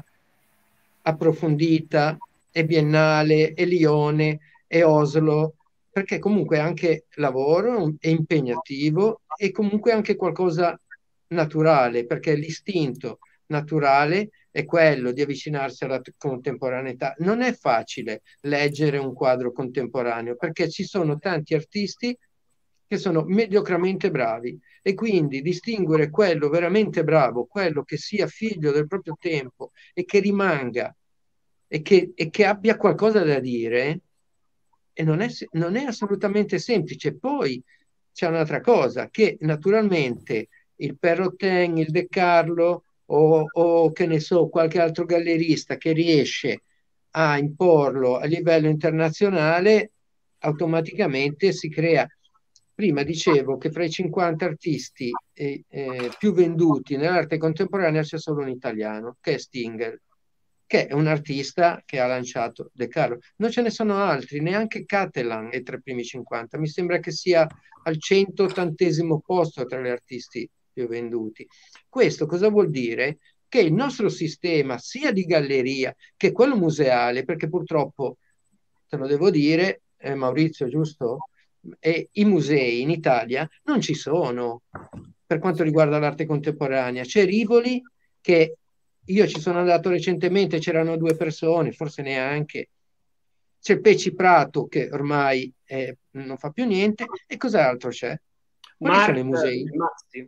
approfondita e biennale e Lione e Oslo, perché comunque anche lavoro è impegnativo e comunque anche qualcosa naturale, perché l'istinto naturale è quello di avvicinarsi alla contemporaneità. Non è facile leggere un quadro contemporaneo perché ci sono tanti artisti che sono mediocramente bravi e quindi distinguere quello veramente bravo, quello che sia figlio del proprio tempo e che rimanga e che, e che abbia qualcosa da dire, e non è, non è assolutamente semplice. Poi c'è un'altra cosa, che naturalmente il Perrotin, il De Carlo o, o che ne so, qualche altro gallerista che riesce a imporlo a livello internazionale, automaticamente si crea. Prima dicevo che fra i cinquanta artisti eh, eh, più venduti nell'arte contemporanea c'è solo un italiano, che è Stingel, che è un artista che ha lanciato De Carlo. Non ce ne sono altri, neanche Catalan è tra i primi cinquanta. Mi sembra che sia al centottantesimo posto tra gli artisti più venduti. Questo cosa vuol dire? Che il nostro sistema, sia di galleria che quello museale, perché purtroppo, te lo devo dire, eh, Maurizio, giusto? E i musei in Italia non ci sono per quanto riguarda l'arte contemporanea. C'è Rivoli, che io ci sono andato recentemente, c'erano due persone, forse neanche. C'è Peci Prato, che ormai eh, non fa più niente. E cos'altro c'è? Quali Mar- sono i musei? Maxi.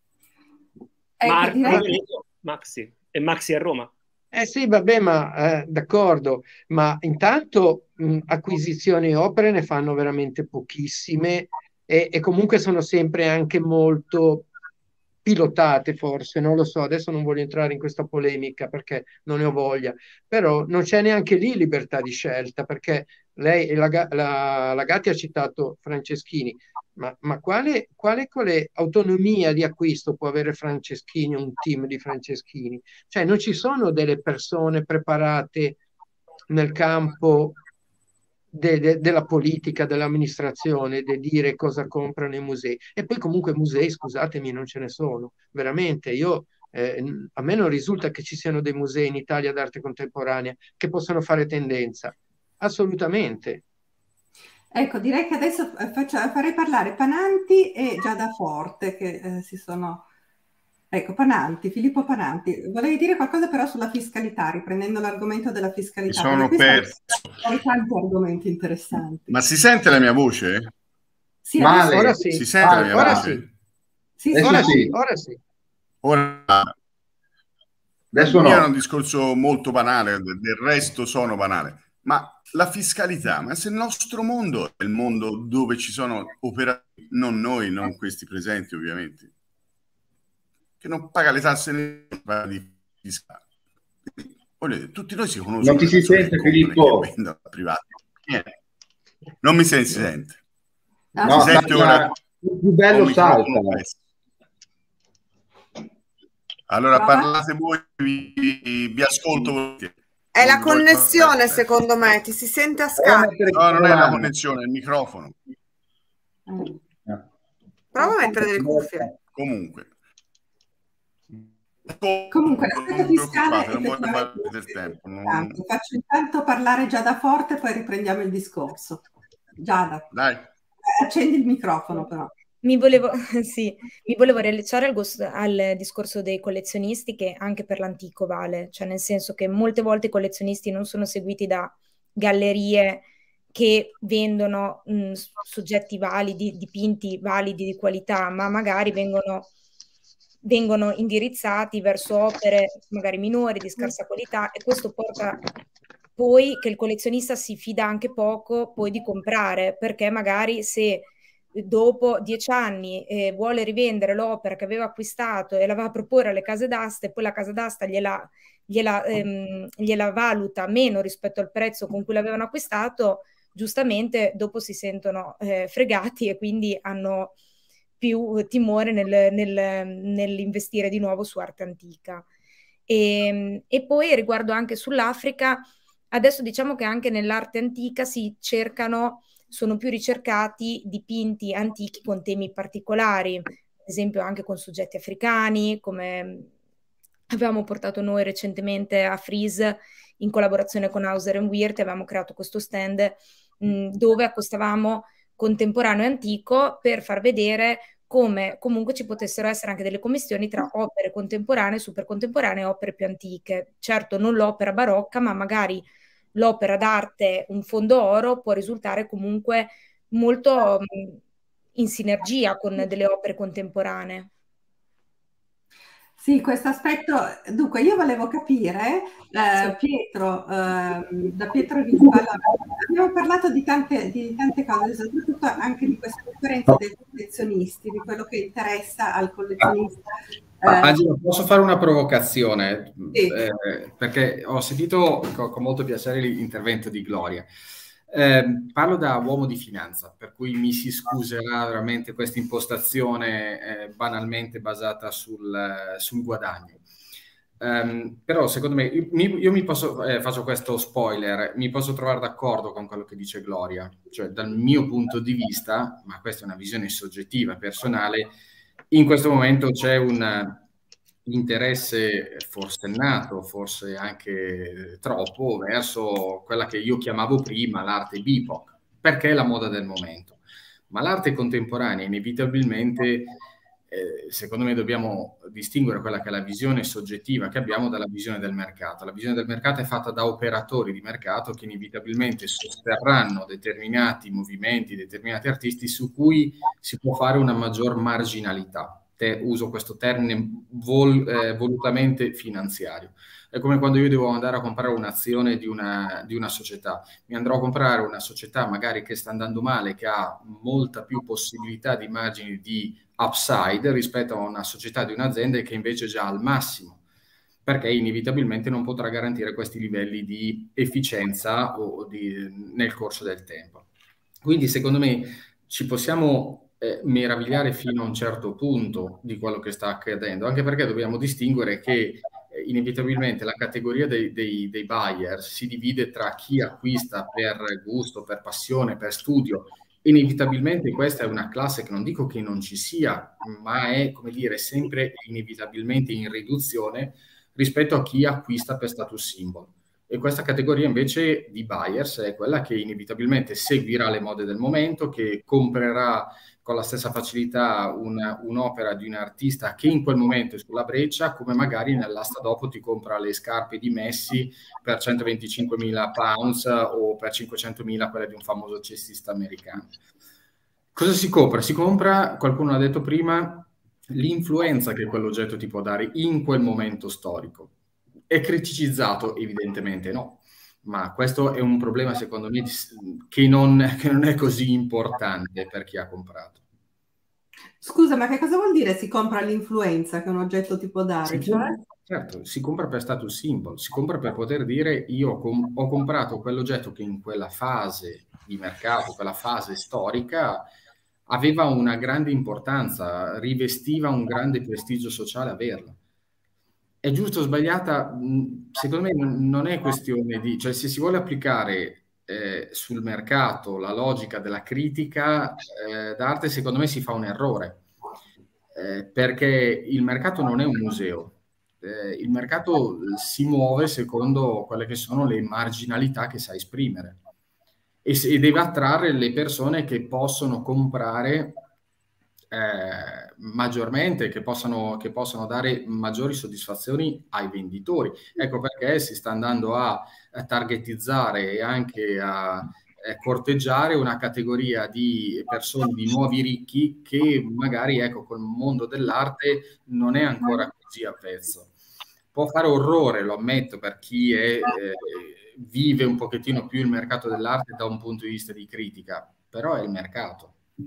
Ecco, Marco, direi... Maxi. E Maxi a Roma. Eh sì, vabbè, ma eh, d'accordo, ma intanto mh, acquisizioni e opere ne fanno veramente pochissime e, e comunque sono sempre anche molto pilotate, forse, non lo so, adesso non voglio entrare in questa polemica perché non ne ho voglia, però non c'è neanche lì libertà di scelta, perché lei, la, la, la Gatti ha citato Franceschini, ma, ma quale, quale, quale autonomia di acquisto può avere Franceschini, un team di Franceschini? Cioè non ci sono delle persone preparate nel campo de, de, della politica, dell'amministrazione, di dire cosa comprano i musei. E poi comunque musei, scusatemi, non ce ne sono. Veramente, io, eh, a me non risulta che ci siano dei musei in Italia d'arte contemporanea che possano fare tendenza. Assolutamente. Ecco, direi che adesso faccio, farei parlare Pananti e Giada Forte, che eh, si sono... Ecco, Pananti, Filippo Pananti. Volevi dire qualcosa però sulla fiscalità, riprendendo l'argomento della fiscalità. Mi sono perso. Hai tanti argomenti interessanti. Ma si sente la mia voce? Sì, Male. Ora sì. Si sente Ah, la mia ora voce? Sì, sì, Ora sì. sì, ora sì. Ora, Adesso mio era no. un discorso molto banale, del resto sono banale. Ma la fiscalità, ma se il nostro mondo è il mondo dove ci sono operatori, non noi, non questi presenti ovviamente, che non paga le tasse né paga di fiscale. Quindi, tutti noi si conoscono. Non ti si sente, Filippo? Che vendono privati. Niente. Non mi senti, si sente. Ah, No, si sente ma- ora? il più bello Ho il salta. microfono preso. Allora Prova. parlate voi, vi, vi ascolto volentieri. È la Non voglio- connessione, eh, secondo me, ti si sente a Prova a scatto. mettere No, non è la mano. connessione, è il microfono. Eh. Prova a mettere delle cuffie. Comunque. Comunque, l'aspetto Non fiscale preoccupate, non voglio effettivamente perdere del tempo. non- Tanto. Faccio intanto parlare Giada Forte, poi riprendiamo il discorso. Giada, Dai. accendi il microfono però. Mi volevo, sì, mi volevo riallacciare al, gos- al discorso dei collezionisti, che anche per l'antico vale, cioè nel senso che molte volte i collezionisti non sono seguiti da gallerie che vendono mh, soggetti validi, dipinti validi di qualità, ma magari vengono, vengono indirizzati verso opere magari minori, di scarsa qualità, e questo porta poi che il collezionista si fida anche poco poi di comprare, perché magari se dopo dieci anni eh, vuole rivendere l'opera che aveva acquistato e la va a proporre alle case d'asta e poi la casa d'asta gliela, gliela, ehm, gliela valuta meno rispetto al prezzo con cui l'avevano acquistato, giustamente dopo si sentono eh, fregati e quindi hanno più timore nel, nel, nell'investire di nuovo su arte antica. E, e poi riguardo anche sull'Africa, adesso diciamo che anche nell'arte antica si cercano, sono più ricercati dipinti antichi con temi particolari, ad esempio anche con soggetti africani, come avevamo portato noi recentemente a Frieze in collaborazione con Hauser and Wirth, avevamo creato questo stand mh, dove accostavamo contemporaneo e antico per far vedere come comunque ci potessero essere anche delle commistioni tra opere contemporanee, super contemporanee e opere più antiche. Certo, non l'opera barocca, ma magari l'opera d'arte, un fondo oro, può risultare comunque molto mh, in sinergia con delle opere contemporanee. Sì, questo aspetto, dunque io volevo capire, eh, Pietro, eh, da Pietro Rispa, allora, abbiamo parlato di tante, di tante cose, soprattutto anche di questa differenza dei collezionisti, di quello che interessa al collezionista. Eh, Angela, posso fare una provocazione? Sì. Eh, perché ho sentito con, con molto piacere l'intervento di Gloria. Eh, parlo da uomo di finanza, per cui mi si scuserà veramente questa impostazione eh, banalmente basata sul, sul guadagno. Um, però secondo me, io, io mi posso, eh, faccio questo spoiler, mi posso trovare d'accordo con quello che dice Gloria, cioè dal mio punto di vista, ma questa è una visione soggettiva, personale, in questo momento c'è un interesse forsennato, forse anche troppo, verso quella che io chiamavo prima l'arte B I P O C, perché è la moda del momento. Ma l'arte contemporanea inevitabilmente, eh, secondo me, dobbiamo distinguere quella che è la visione soggettiva che abbiamo dalla visione del mercato. La visione del mercato è fatta da operatori di mercato che inevitabilmente sosterranno determinati movimenti, determinati artisti su cui si può fare una maggior marginalità. Te, uso questo termine vol, eh, volutamente finanziario. È come quando io devo andare a comprare un'azione di una, di una società. Mi andrò a comprare una società magari che sta andando male, che ha molta più possibilità di margini di upside rispetto a una società di un'azienda che invece è già al massimo, perché inevitabilmente non potrà garantire questi livelli di efficienza o di, nel corso del tempo. Quindi secondo me ci possiamo Eh, meravigliare fino a un certo punto di quello che sta accadendo, anche perché dobbiamo distinguere che eh, inevitabilmente la categoria dei, dei, dei buyer si divide tra chi acquista per gusto, per passione, per studio. Inevitabilmente questa è una classe che non dico che non ci sia, ma è, come dire, sempre inevitabilmente in riduzione rispetto a chi acquista per status symbol. E questa categoria invece di buyers è quella che inevitabilmente seguirà le mode del momento, che comprerà con la stessa facilità una, un'opera di un artista che in quel momento è sulla breccia, come magari nell'asta dopo ti compra le scarpe di Messi per centoventicinquemila pounds o per cinquecentomila quelle di un famoso cestista americano. Cosa si compra? Si compra, qualcuno ha detto prima, l'influenza che quell'oggetto ti può dare in quel momento storico. È criticizzato? Evidentemente no. Ma questo è un problema, secondo me, che non, che non è così importante per chi ha comprato. Scusa, ma che cosa vuol dire si compra l'influenza che un oggetto ti può dare? Si compra, certo, si compra per status symbol, si compra per poter dire io com- ho comprato quell'oggetto che in quella fase di mercato, quella fase storica, aveva una grande importanza, rivestiva un grande prestigio sociale averla. È giusto o sbagliata? Secondo me non è questione di... Cioè, se si vuole applicare eh, sul mercato la logica della critica eh, d'arte, secondo me si fa un errore, eh, perché il mercato non è un museo. Eh, il mercato si muove secondo quelle che sono le marginalità che sa esprimere e, se, e deve attrarre le persone che possono comprare Eh, maggiormente, che possano, che possano dare maggiori soddisfazioni ai venditori. Ecco perché si sta andando a, a targetizzare e anche a, a corteggiare una categoria di persone, di nuovi ricchi che magari, ecco, col mondo dell'arte non è ancora così a pezzo. Può fare orrore, lo ammetto, per chi è, eh, vive un pochettino più il mercato dell'arte da un punto di vista di critica, però è il mercato.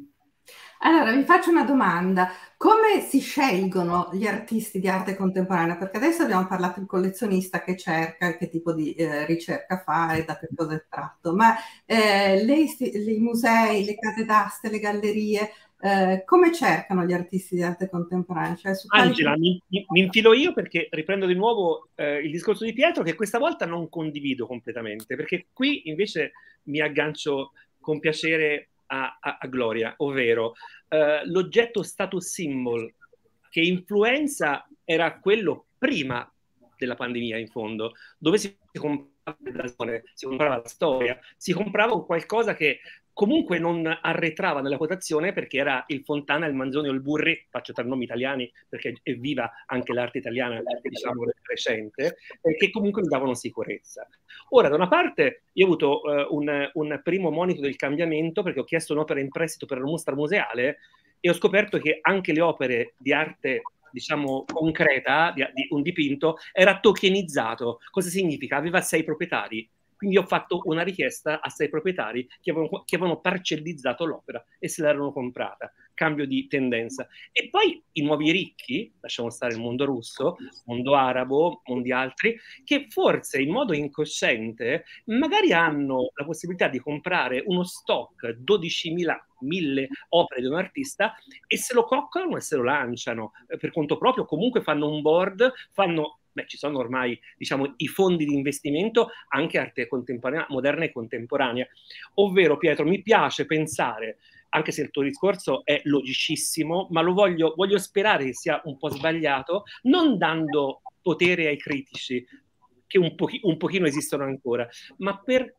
Allora, vi faccio una domanda. Come si scelgono gli artisti di arte contemporanea? Perché adesso abbiamo parlato del collezionista che cerca, che tipo di eh, ricerca fa e da che cosa è tratto, ma eh, le isti- i musei, le case d'aste, le gallerie, eh, come cercano gli artisti di arte contemporanea? Cioè, su quali... Angela, mi, mi, mi infilo io perché riprendo di nuovo eh, il discorso di Pietro, che questa volta non condivido completamente, perché qui invece mi aggancio con piacere a, a, a Gloria, ovvero eh, l'oggetto status symbol che influenza era quello prima della pandemia, in fondo, dove si comprava, si comprava la storia, si comprava un qualcosa che comunque non arretrava nella quotazione perché era il Fontana, il Manzoni o il Burri, faccio tre nomi italiani perché è viva anche l'arte italiana, diciamo, recente, eh, che comunque mi davano sicurezza. Ora, da una parte, io ho avuto uh, un, un primo monito del cambiamento perché ho chiesto un'opera in prestito per una mostra museale e ho scoperto che anche le opere di arte, diciamo, concreta, di, di un dipinto, era tokenizzato. Cosa significa? Aveva sei proprietari. Quindi ho fatto una richiesta a sei proprietari che avevano, che avevano parcellizzato l'opera e se l'erano comprata. Cambio di tendenza. E poi i nuovi ricchi, lasciamo stare il mondo russo, mondo arabo, mondi altri, che forse in modo incosciente magari hanno la possibilità di comprare uno stock dodicimila mille opere di un artista e se lo coccolano e se lo lanciano per conto proprio, comunque fanno un board, fanno... Beh, ci sono ormai, diciamo, i fondi di investimento anche arte contemporanea, moderna e contemporanea. Ovvero, Pietro, mi piace pensare, anche se il tuo discorso è logicissimo, ma lo voglio, voglio sperare che sia un po' sbagliato, non dando potere ai critici, che un, pochi, un pochino esistono ancora, ma per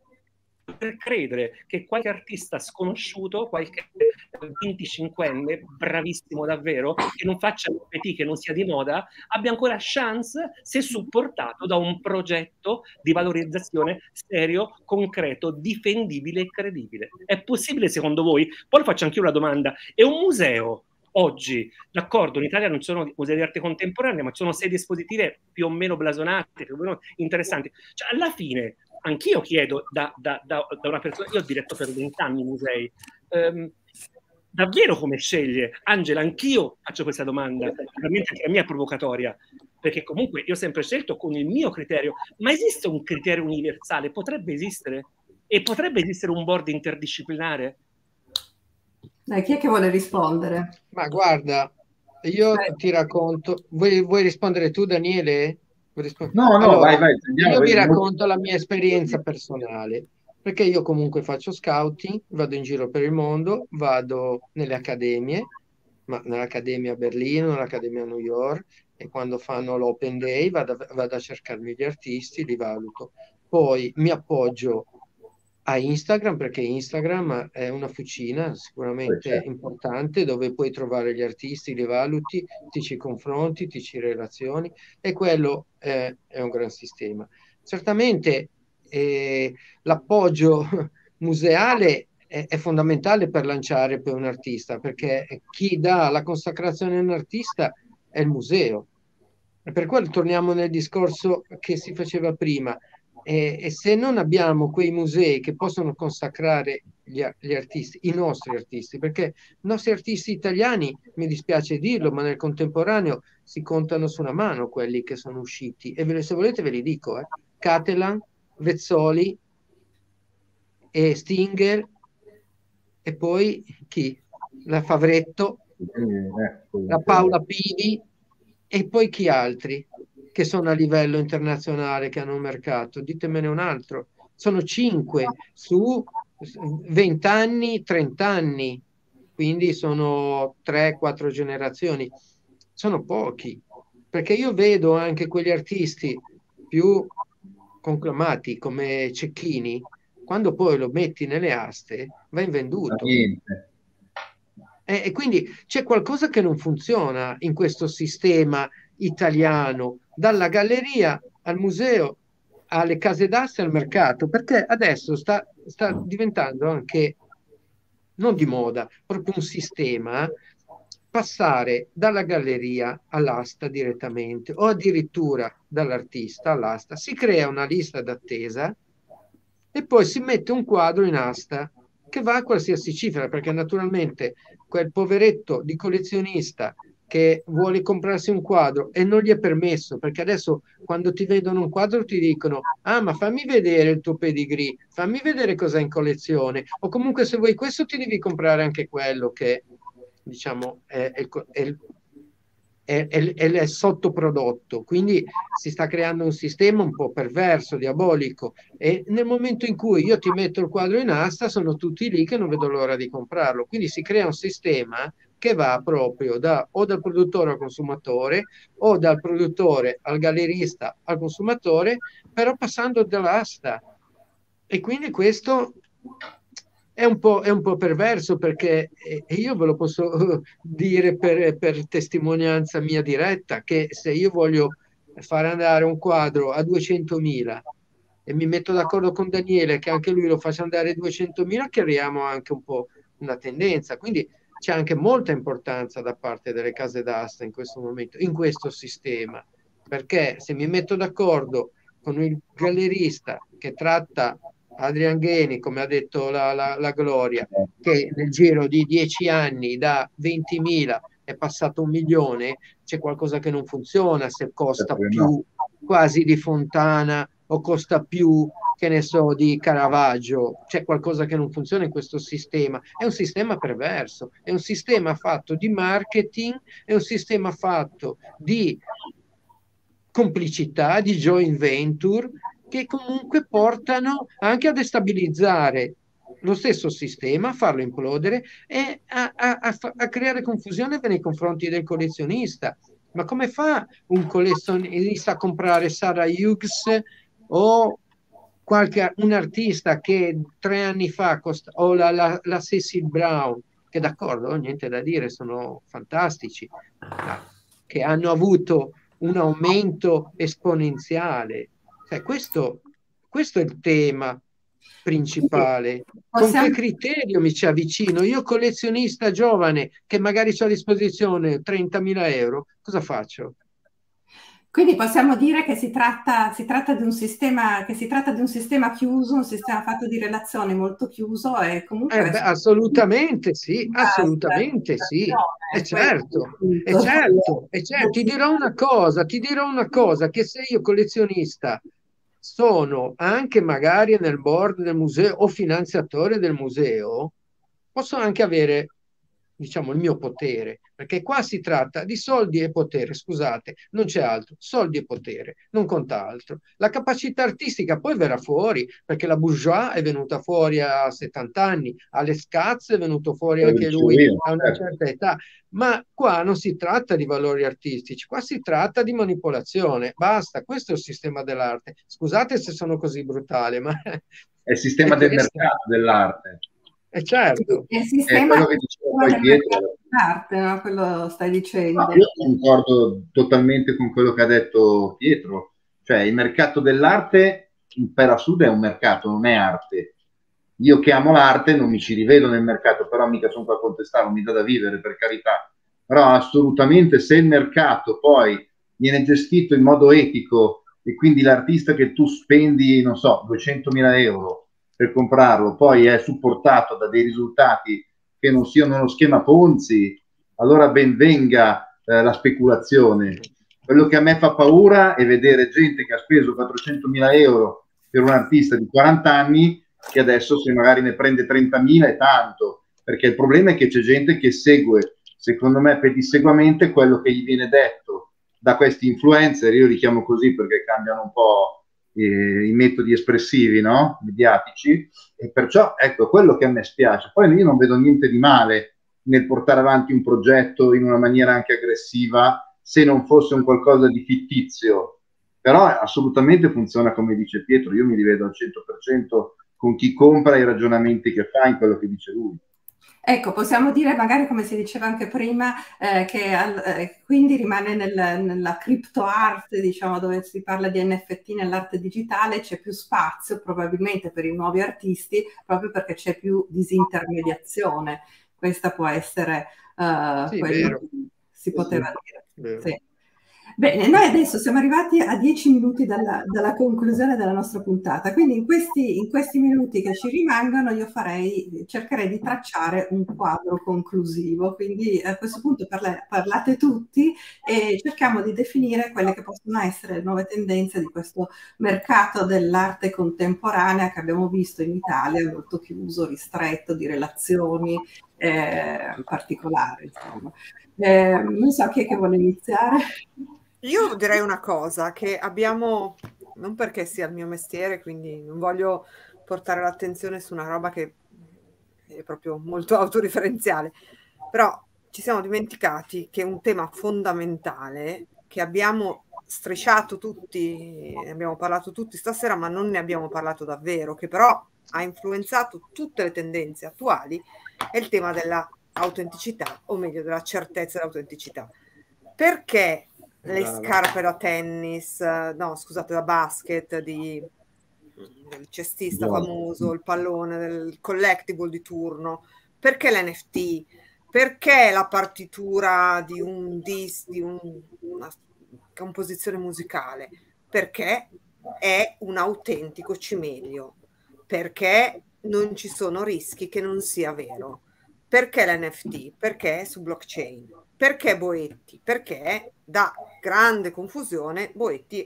per credere che qualche artista sconosciuto, qualche venticinquenne, bravissimo davvero, che non faccia petit, che non sia di moda, abbia ancora chance se supportato da un progetto di valorizzazione serio, concreto, difendibile e credibile. È possibile secondo voi? Poi faccio anche io una domanda. È un museo oggi, d'accordo, in Italia non ci sono musei di arte contemporanea, ma ci sono sedi espositive più o meno blasonate, più o meno interessanti. Cioè, alla fine, anch'io chiedo da, da, da, da una persona, io ho diretto per vent'anni musei, ehm, davvero come sceglie? Angela, anch'io faccio questa domanda, veramente la mia è provocatoria, perché comunque io ho sempre scelto con il mio criterio, ma esiste un criterio universale? Potrebbe esistere? E potrebbe esistere un board interdisciplinare? Dai, chi è che vuole rispondere? Ma guarda, io Beh. ti racconto, vuoi, vuoi rispondere tu, Daniele? Rispondo. No, no, allora, vai, vai. Andiamo, io vi vediamo. racconto la mia esperienza personale, perché io comunque faccio scouting, vado in giro per il mondo, vado nelle accademie, ma nell'accademia a Berlino, nell'accademia a New York, e quando fanno l'Open Day vado, vado a cercarmi gli artisti, li valuto. Poi mi appoggio a Instagram, perché Instagram è una fucina sicuramente importante dove puoi trovare gli artisti, li valuti, ti ci confronti, ti ci relazioni, e quello è, è un gran sistema. Certamente eh, l'appoggio museale è, è fondamentale per lanciare per un artista, perché chi dà la consacrazione a un artista è il museo. E per quello torniamo nel discorso che si faceva prima. E, e se non abbiamo quei musei che possono consacrare gli, gli artisti, i nostri artisti, perché i nostri artisti italiani, mi dispiace dirlo, ma nel contemporaneo si contano su una mano quelli che sono usciti, e ve, se volete ve li dico, eh. Catalan, Vezzoli, e Stinger, e poi chi? La Favretto, la Paola Pivi, e poi chi altri che sono a livello internazionale, che hanno un mercato? Ditemene un altro. Sono cinque su venti anni, trenta anni, quindi sono tre quattro generazioni. Sono pochi, perché io vedo anche quegli artisti più conclamati come Cecchini, quando poi lo metti nelle aste va invenduto. Niente. E, e quindi c'è qualcosa che non funziona in questo sistema italiano, dalla galleria al museo, alle case d'aste, al mercato, perché adesso sta, sta diventando anche, non di moda, proprio un sistema, passare dalla galleria all'asta direttamente, o addirittura dall'artista all'asta. Si crea una lista d'attesa e poi si mette un quadro in asta che va a qualsiasi cifra, perché naturalmente quel poveretto di collezionista che vuole comprarsi un quadro e non gli è permesso, perché adesso quando ti vedono un quadro ti dicono: ah, ma fammi vedere il tuo pedigree, fammi vedere cosa hai in collezione, o comunque se vuoi questo ti devi comprare anche quello, che diciamo è, è, è, è, è, è il sottoprodotto. Quindi si sta creando un sistema un po' perverso, diabolico, e nel momento in cui io ti metto il quadro in asta sono tutti lì che non vedo l'ora di comprarlo. Quindi si crea un sistema che va proprio da, o dal produttore al consumatore, o dal produttore al gallerista al consumatore, però passando dall'asta. E quindi questo è un po', è un po' perverso, perché eh, io ve lo posso dire per, per testimonianza mia diretta, che se io voglio fare andare un quadro a duecentomila e mi metto d'accordo con Daniele che anche lui lo faccia andare a duecentomila, creiamo anche un po' una tendenza. Quindi c'è anche molta importanza da parte delle case d'asta in questo momento, in questo sistema, perché se mi metto d'accordo con il gallerista che tratta Adrian Gheni, come ha detto la, la, la Gloria, che nel giro di dieci anni da ventimila è passato un milione, c'è qualcosa che non funziona, se costa più quasi di Fontana o costa più, che ne so, di Caravaggio, c'è qualcosa che non funziona in questo sistema. È un sistema perverso, è un sistema fatto di marketing, è un sistema fatto di complicità, di joint venture, che comunque portano anche a destabilizzare lo stesso sistema, a farlo implodere e a, a, a, a creare confusione nei confronti del collezionista. Ma come fa un collezionista a comprare Sarah Hughes o qualche, un artista che tre anni fa costa, o la, la, la Cecil Brown, che d'accordo, niente da dire, sono fantastici, ma che hanno avuto un aumento esponenziale. Cioè, questo, questo è il tema principale. Con che criterio mi ci avvicino? Io collezionista giovane che magari ho a disposizione trentamila euro, cosa faccio? Quindi possiamo dire che si tratta, si tratta di un sistema, che si tratta di un sistema chiuso, un sistema fatto di relazioni molto chiuso e comunque... Eh beh, assolutamente sì, assolutamente sì. E certo, e certo, e certo, ti dirò una cosa, ti dirò una cosa, che se io collezionista sono anche magari nel board del museo o finanziatore del museo, posso anche avere, diciamo, il mio potere, perché qua si tratta di soldi e potere, scusate, non c'è altro, soldi e potere, non conta altro. La capacità artistica poi verrà fuori, perché la Bourgeois è venuta fuori a settanta anni, Alex Katz è venuto fuori anche lui a una certa età, ma qua non si tratta di valori artistici, qua si tratta di manipolazione, basta, questo è il sistema dell'arte. Scusate se sono così brutale, ma... È il sistema del mercato dell'arte. Eh certo. Sì, il sistema è quello che diceva poi Pietro. Arte, no? Quello stai dicendo. Io concordo totalmente con quello che ha detto Pietro. Cioè, il mercato dell'arte per assurdo è un mercato, non è arte. Io che amo l'arte non mi ci rivedo nel mercato, però mica sono qua a contestare, mi dà da vivere, per carità. Però assolutamente, se il mercato poi viene gestito in modo etico e quindi l'artista che tu spendi, non so, duecentomila euro per comprarlo, poi è supportato da dei risultati che non siano uno schema Ponzi, allora ben venga eh, la speculazione. Quello che a me fa paura è vedere gente che ha speso quattrocentomila euro per un artista di quaranta anni, che adesso se magari ne prende trentamila è tanto, perché il problema è che c'è gente che segue, secondo me pedissequamente, quello che gli viene detto da questi influencer, io li chiamo così perché cambiano un po' Eh, i metodi espressivi, no? Mediatici, e perciò ecco quello che a me spiace. Poi io non vedo niente di male nel portare avanti un progetto in una maniera anche aggressiva, se non fosse un qualcosa di fittizio, però assolutamente funziona come dice Pietro. Io mi rivedo al cento per cento con chi compra, i ragionamenti che fa, in quello che dice lui. Ecco, possiamo dire magari, come si diceva anche prima, eh, che al, eh, quindi rimane nel, nella crypto art, diciamo, dove si parla di N F T nell'arte digitale, c'è più spazio probabilmente per i nuovi artisti, proprio perché c'è più disintermediazione. Questa può essere uh, sì, quello vero. che si poteva sì, dire. Sì. Bene, noi adesso siamo arrivati a dieci minuti dalla, dalla conclusione della nostra puntata, quindi in questi, in questi minuti che ci rimangono io farei, cercherei di tracciare un quadro conclusivo, quindi a questo punto parla, parlate tutti e cerchiamo di definire quelle che possono essere le nuove tendenze di questo mercato dell'arte contemporanea che abbiamo visto in Italia, molto chiuso, ristretto, di relazioni eh, particolari, insomma. Eh, non so chi è che vuole iniziare. Io direi una cosa, che abbiamo, non perché sia il mio mestiere, quindi non voglio portare l'attenzione su una roba che è proprio molto autoreferenziale, però ci siamo dimenticati che un tema fondamentale che abbiamo strisciato tutti, ne abbiamo parlato tutti stasera, ma non ne abbiamo parlato davvero, che però ha influenzato tutte le tendenze attuali, è il tema della autenticità, o meglio della certezza dell'autenticità. Perché le scarpe da tennis, no scusate, da basket, di, del cestista famoso, il pallone, del collectible di turno, perché l'N F T, perché la partitura di un disc, di un, una composizione musicale, perché è un autentico cimelio, perché non ci sono rischi che non sia vero. Perché l'N F T? Perché è su blockchain. Perché Boetti? Perché da grande confusione Boetti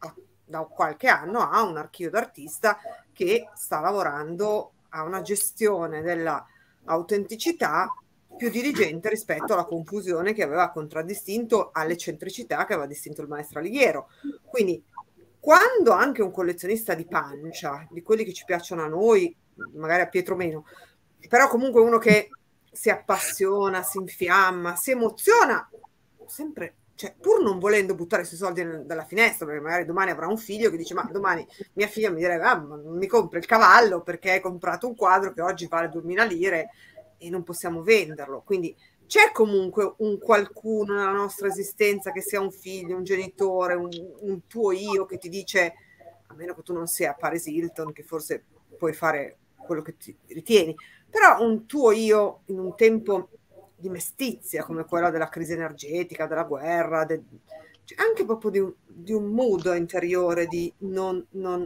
da qualche anno ha un archivio d'artista che sta lavorando a una gestione della autenticità più diligente rispetto alla confusione che aveva contraddistinto, all'eccentricità che aveva distinto il maestro Alighiero. Quindi quando anche un collezionista di pancia, di quelli che ci piacciono a noi, magari a Pietro meno, però comunque uno che si appassiona, si infiamma, si emoziona, sempre, cioè, pur non volendo buttare i suoi soldi dalla finestra, perché magari domani avrà un figlio che dice, ma domani mia figlia mi direbbe, ah, ma non mi compri il cavallo perché hai comprato un quadro che oggi vale duemila lire e non possiamo venderlo. Quindi c'è comunque un qualcuno nella nostra esistenza, che sia un figlio, un genitore, un, un tuo io, che ti dice, a meno che tu non sia Paris Hilton, che forse puoi fare quello che ti ritieni, però un tuo io in un tempo di mestizia come quella della crisi energetica, della guerra, de, cioè anche proprio di un, di un mood interiore di non, non,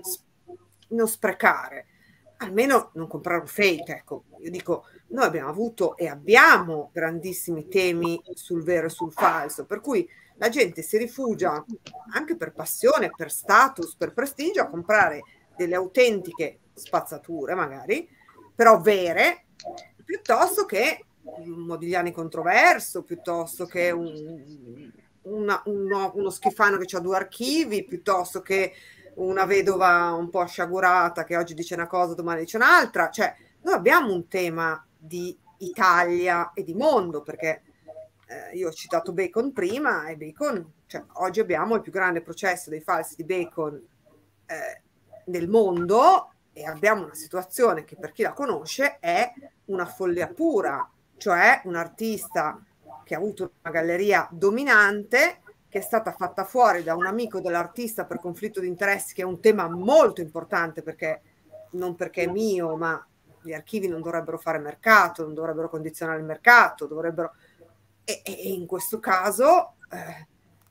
non sprecare, almeno non comprare un fake. Ecco, io dico, noi abbiamo avuto e abbiamo grandissimi temi sul vero e sul falso, per cui la gente si rifugia anche per passione, per status, per prestigio a comprare delle autentiche spazzature magari, però vere, piuttosto che un Modigliani controverso, piuttosto che un, una, uno, uno schifano che ha due archivi, piuttosto che una vedova un po' sciagurata che oggi dice una cosa, domani dice un'altra. Cioè, noi abbiamo un tema di Italia e di mondo, perché eh, io ho citato Bacon prima, e Bacon, cioè, oggi abbiamo il più grande processo dei falsi di Bacon eh, nel mondo, e abbiamo una situazione che per chi la conosce è una follia pura, cioè un artista che ha avuto una galleria dominante, che è stata fatta fuori da un amico dell'artista per conflitto di interessi, che è un tema molto importante, perché non perché è mio, ma gli archivi non dovrebbero fare mercato, non dovrebbero condizionare il mercato, dovrebbero... E, e in questo caso eh,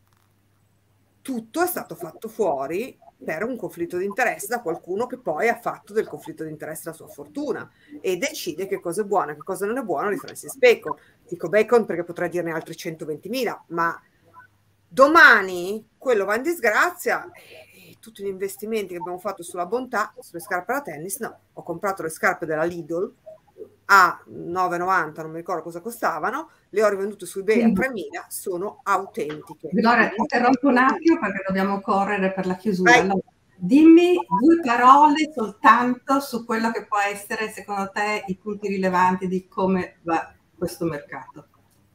tutto è stato fatto fuori per un conflitto di interesse da qualcuno che poi ha fatto del conflitto di interesse la sua fortuna e decide che cosa è buono e che cosa non è buono di Francis Bacon. Dico Bacon perché potrei dirne altri centoventimila, ma domani quello va in disgrazia e, e tutti gli investimenti che abbiamo fatto sulla bontà, sulle scarpe da tennis, no. Ho comprato le scarpe della Lidl a nove e novanta, non mi ricordo cosa costavano, le ho rivendute su eBay a tremila, sono autentiche. Allora, ti interrompo un attimo perché dobbiamo correre per la chiusura. Allora, dimmi due parole soltanto su quello che può essere, secondo te, i punti rilevanti di come va questo mercato.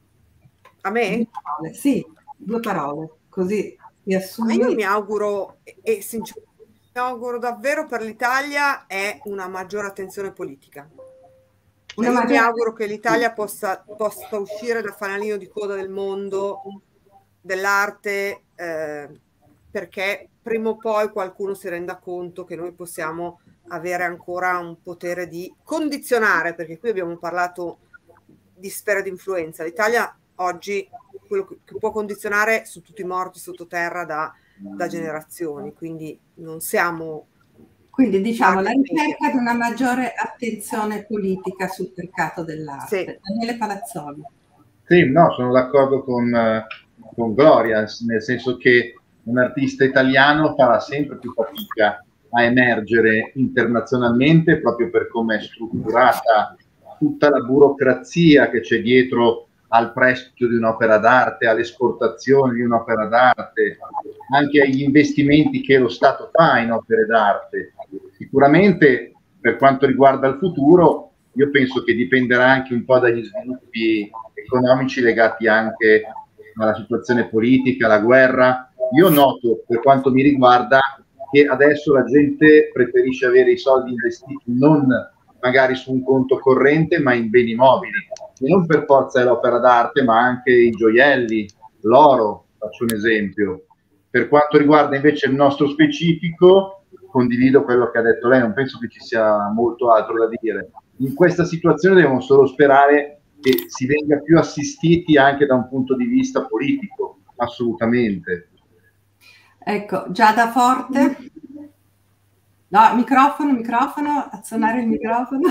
A me? Due parole, sì, due parole, così ti assumi. Io mi auguro, e sinceramente mi auguro davvero per l'Italia, è una maggiore attenzione politica. Cioè, io mi auguro che l'Italia possa, possa uscire dal fanalino di coda del mondo dell'arte, eh, perché prima o poi qualcuno si renda conto che noi possiamo avere ancora un potere di condizionare, perché qui abbiamo parlato di sfera di influenza. L'Italia oggi quello che, che può condizionare su tutti i morti sottoterra da, da generazioni, quindi non siamo... Quindi diciamo la ricerca di una maggiore attenzione politica sul mercato dell'arte. Sì. Daniele Palazzoli. Sì, no, sono d'accordo con, con Gloria, nel senso che un artista italiano farà sempre più fatica a emergere internazionalmente proprio per come è strutturata tutta la burocrazia che c'è dietro al prestito di un'opera d'arte, all'esportazione di un'opera d'arte, anche agli investimenti che lo Stato fa in opere d'arte. Sicuramente per quanto riguarda il futuro, io penso che dipenderà anche un po' dagli sviluppi economici legati anche alla situazione politica, alla guerra. Io noto, per quanto mi riguarda, che adesso la gente preferisce avere i soldi investiti non magari su un conto corrente, ma in beni mobili. E non per forza è l'opera d'arte, ma anche i gioielli, l'oro, faccio un esempio. Per quanto riguarda invece il nostro specifico, condivido quello che ha detto lei, non penso che ci sia molto altro da dire. In questa situazione dobbiamo solo sperare che si venga più assistiti anche da un punto di vista politico, assolutamente. Ecco, Giada Forte. No, microfono, microfono, azionare il microfono.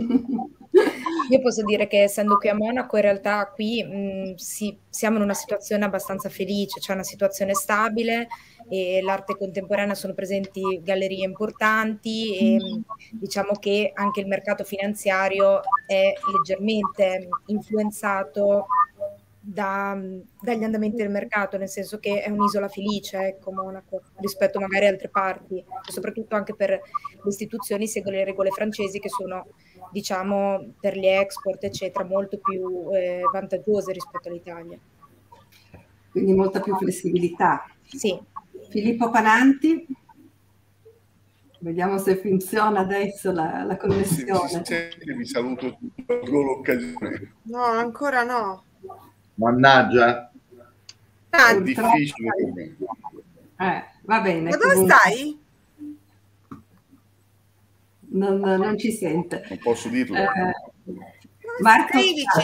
Io posso dire che essendo qui a Monaco, in realtà qui mh, sì, siamo in una situazione abbastanza felice, c'è una situazione stabile e l'arte contemporanea, sono presenti gallerie importanti e mh, diciamo che anche il mercato finanziario è leggermente influenzato Da, dagli andamenti del mercato, nel senso che è un'isola felice, ecco, Monaco, rispetto magari a altre parti, e soprattutto anche per le istituzioni segue le regole francesi che sono, diciamo, per gli export, eccetera, molto più eh, vantaggiose rispetto all'Italia. Quindi molta più flessibilità. Sì. Filippo Pananti, vediamo se funziona adesso la, la connessione. Vi saluto, l'occasione. No, ancora no. Mannaggia. È difficile. Eh, va bene. Ma dove comunque stai? Non, non ci sente. Non posso dirlo. Eh, Marco,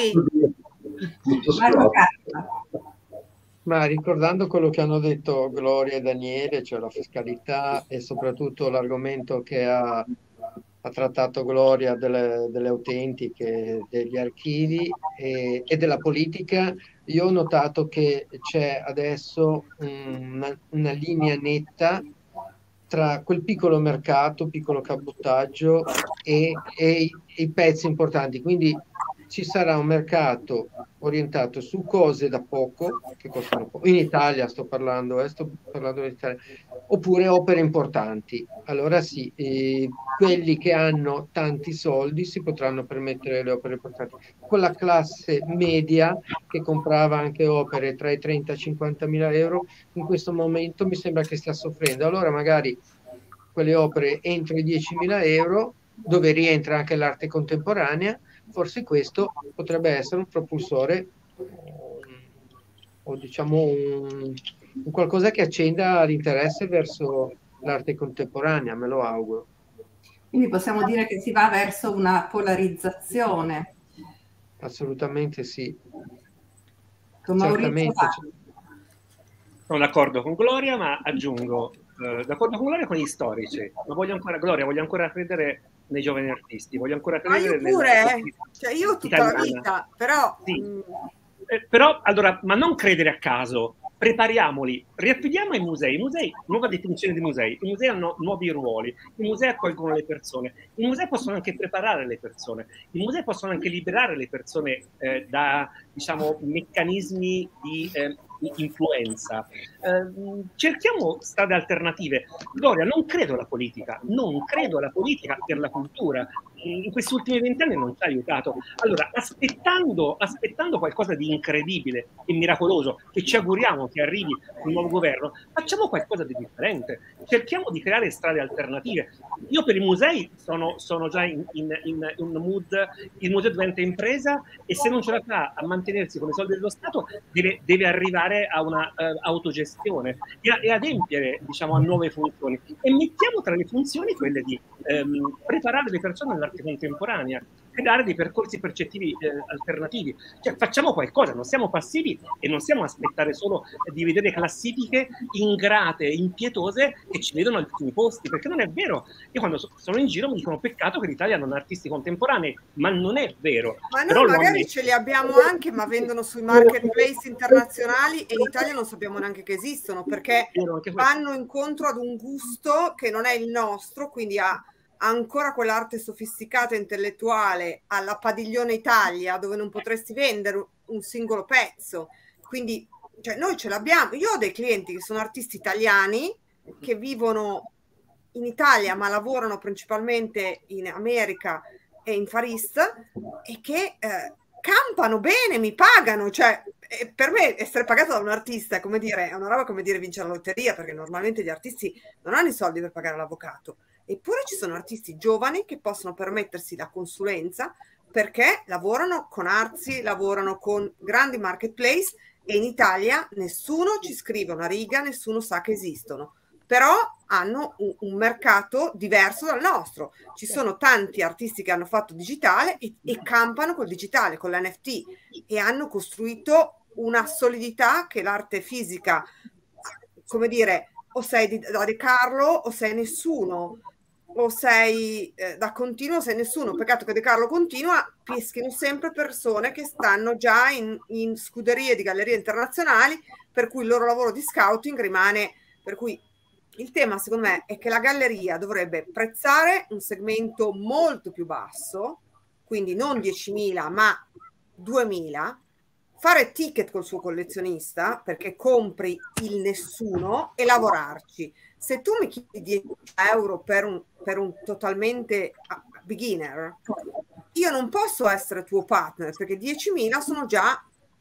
Marco Cazza. Ma ricordando quello che hanno detto Gloria e Daniele, cioè la fiscalità e soprattutto l'argomento che ha, ha trattato Gloria delle, delle autentiche, degli archivi e, e della politica, io ho notato che c'è adesso una, una linea netta tra quel piccolo mercato, piccolo cabotaggio e, e i, i pezzi importanti. Quindi ci sarà un mercato orientato su cose da poco, che costano poco. In Italia sto parlando, eh, sto parlando in Italia, oppure opere importanti. Allora sì, eh, quelli che hanno tanti soldi si potranno permettere le opere importanti. Quella classe media che comprava anche opere tra i trenta e i cinquanta mila euro, in questo momento mi sembra che stia soffrendo. Allora magari quelle opere entro i diecimila euro, dove rientra anche l'arte contemporanea, forse questo potrebbe essere un propulsore o diciamo un, un qualcosa che accenda l'interesse verso l'arte contemporanea, me lo auguro. Quindi possiamo dire che si va verso una polarizzazione. Assolutamente sì. Con Certamente. Sono d'accordo con Gloria, ma aggiungo, eh, d'accordo con Gloria con gli storici, ma voglio ancora, Gloria, voglio ancora credere nei giovani artisti, voglio ancora credere... Ma io pure, eh. Cioè io tutta italiana. La vita, però... Sì. Eh, però, allora, ma non credere a caso, prepariamoli, riaffidiamo ai musei, i musei, nuova definizione di musei, i musei hanno nuovi ruoli, i musei accolgono le persone, i musei possono anche preparare le persone, i musei possono anche liberare le persone eh, da, diciamo, meccanismi di... Eh, influenza. Eh, cerchiamo strade alternative. Gloria, non credo alla politica, non credo alla politica per la cultura. In questi ultimi vent'anni non ci ha aiutato. Allora, aspettando, aspettando qualcosa di incredibile e miracoloso, che ci auguriamo che arrivi un nuovo governo, facciamo qualcosa di differente. Cerchiamo di creare strade alternative. Io per i musei sono, sono già in, in, in un mood, il museo diventa impresa e se non ce la fa a mantenersi con i soldi dello Stato deve, deve arrivare a una uh, autogestione e, a, e adempiere, diciamo, a nuove funzioni, e mettiamo tra le funzioni quelle di ehm, preparare le persone all'arte contemporanea, creare dei percorsi percettivi eh, alternativi. Cioè, facciamo qualcosa, non siamo passivi e non siamo a aspettare solo di vedere classifiche ingrate, impietose che ci vedono agli ultimi posti, perché non è vero. Io quando sono in giro mi dicono peccato che l'Italia non ha artisti contemporanei, ma non è vero. Ma noi Però magari ce li abbiamo anche, ma vendono sui marketplace internazionali e in Italia non sappiamo neanche che esistono, perché vanno incontro ad un gusto che non è il nostro, quindi ha ancora quell'arte sofisticata e intellettuale alla Padiglione Italia, dove non potresti vendere un singolo pezzo. Quindi, cioè, noi ce l'abbiamo. Io ho dei clienti che sono artisti italiani che vivono in Italia ma lavorano principalmente in America e in Far East e che eh, campano bene, mi pagano. Cioè, eh, per me essere pagato da un artista è come dire, è una roba come dire vincere la lotteria, perché normalmente gli artisti non hanno i soldi per pagare l'avvocato. Eppure ci sono artisti giovani che possono permettersi la consulenza perché lavorano con Artsy, lavorano con grandi marketplace e in Italia nessuno ci scrive una riga, nessuno sa che esistono, però hanno un, un mercato diverso dal nostro. Ci sono tanti artisti che hanno fatto digitale e, e campano col digitale, con l'N F T, e hanno costruito una solidità che l'arte fisica, come dire, o sei di, da De Carlo o sei nessuno, o sei eh, da continuo, sei nessuno. Peccato che De Carlo continua, peschino sempre persone che stanno già in, in scuderie di gallerie internazionali, per cui il loro lavoro di scouting rimane. Per cui il tema, secondo me, è che la galleria dovrebbe prezzare un segmento molto più basso, quindi non diecimila ma duemila, fare ticket col suo collezionista perché compri il nessuno e lavorarci. Se tu mi chiedi dieci euro per un, per un totalmente beginner, io non posso essere tuo partner, perché diecimila sono già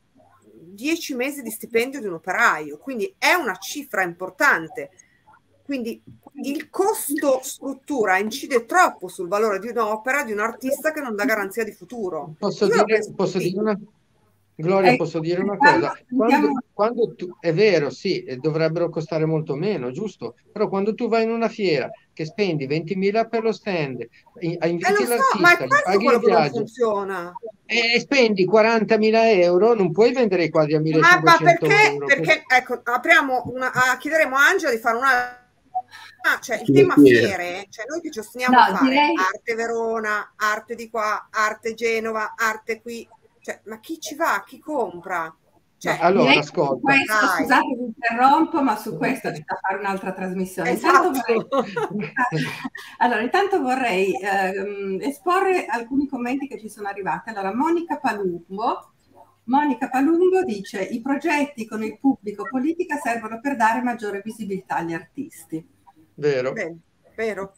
dieci mesi di stipendio di un operaio, quindi è una cifra importante. Quindi il costo struttura incide troppo sul valore di un'opera, di un artista che non dà garanzia di futuro. Posso dire, posso dire una Gloria, eh, posso dire una cosa? Quando, quando tu, è vero, sì, dovrebbero costare molto meno, giusto? Però quando tu vai in una fiera che spendi ventimila per lo stand, inviti eh, l'artista, so, ma è gli paghi il viaggio funziona. E spendi quarantamila euro, non puoi vendere i quadri a millecinquecento ma, ma perché, euro. Perché, ecco, apriamo una, ah, chiederemo a Angela di fare una... Ah, cioè il tema fiere, cioè noi che ci ostiniamo no, a fare direi... arte Verona, arte di qua, arte Genova, arte qui. Cioè, ma chi ci va? Chi compra? Cioè, allora, ascolta. Questo, scusate, vi interrompo, ma su questo ci da fare un'altra trasmissione. Esatto. Intanto vorrei, allora, intanto vorrei ehm, esporre alcuni commenti che ci sono arrivati. Allora, Monica Palumbo, Monica Palumbo dice: i progetti con il pubblico politica servono per dare maggiore visibilità agli artisti. Vero. Bene, vero.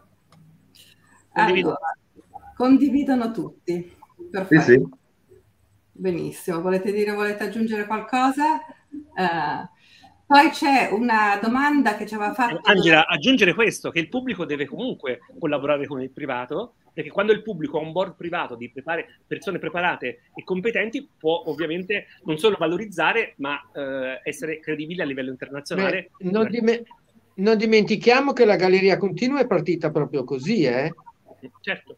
Allora, condividono tutti. Perfetto. Sì, sì. Benissimo, volete dire, volete aggiungere qualcosa? Uh, poi c'è una domanda che ci aveva fatto... Angela, aggiungere questo, che il pubblico deve comunque collaborare con il privato, perché quando il pubblico ha un board privato di prepare, persone preparate e competenti, può ovviamente non solo valorizzare, ma eh, essere credibile a livello internazionale. Beh, non, dime- non dimentichiamo che la Galleria Continua è partita proprio così, eh? Certo.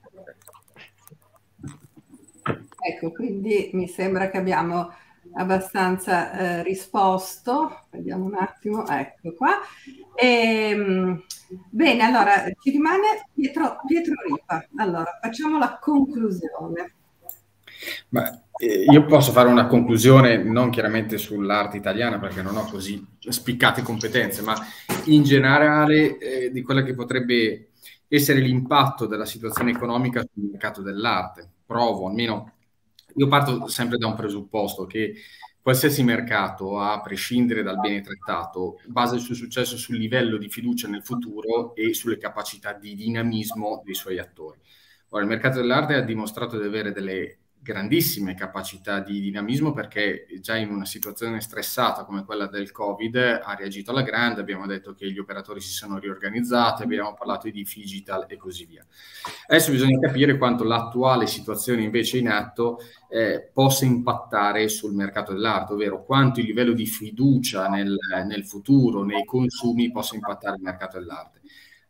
Ecco, quindi mi sembra che abbiamo abbastanza eh, risposto. Vediamo un attimo, ecco qua. E, bene, allora ci rimane Pietro, Pietro Ripa. Allora, facciamo la conclusione. Ma, eh, io posso fare una conclusione non chiaramente sull'arte italiana perché non ho così spiccate competenze, ma in generale eh, di quella che potrebbe essere l'impatto della situazione economica sul mercato dell'arte. Provo, almeno io parto sempre da un presupposto che qualsiasi mercato, a prescindere dal bene trattato, basa il suo successo sul livello di fiducia nel futuro e sulle capacità di dinamismo dei suoi attori. Ora, il mercato dell'arte ha dimostrato di avere delle grandissime capacità di dinamismo perché già in una situazione stressata come quella del Covid ha reagito alla grande, abbiamo detto che gli operatori si sono riorganizzati, abbiamo parlato di digital e così via. Adesso bisogna capire quanto l'attuale situazione invece in atto eh, possa impattare sul mercato dell'arte, ovvero quanto il livello di fiducia nel, nel futuro, nei consumi possa impattare il mercato dell'arte.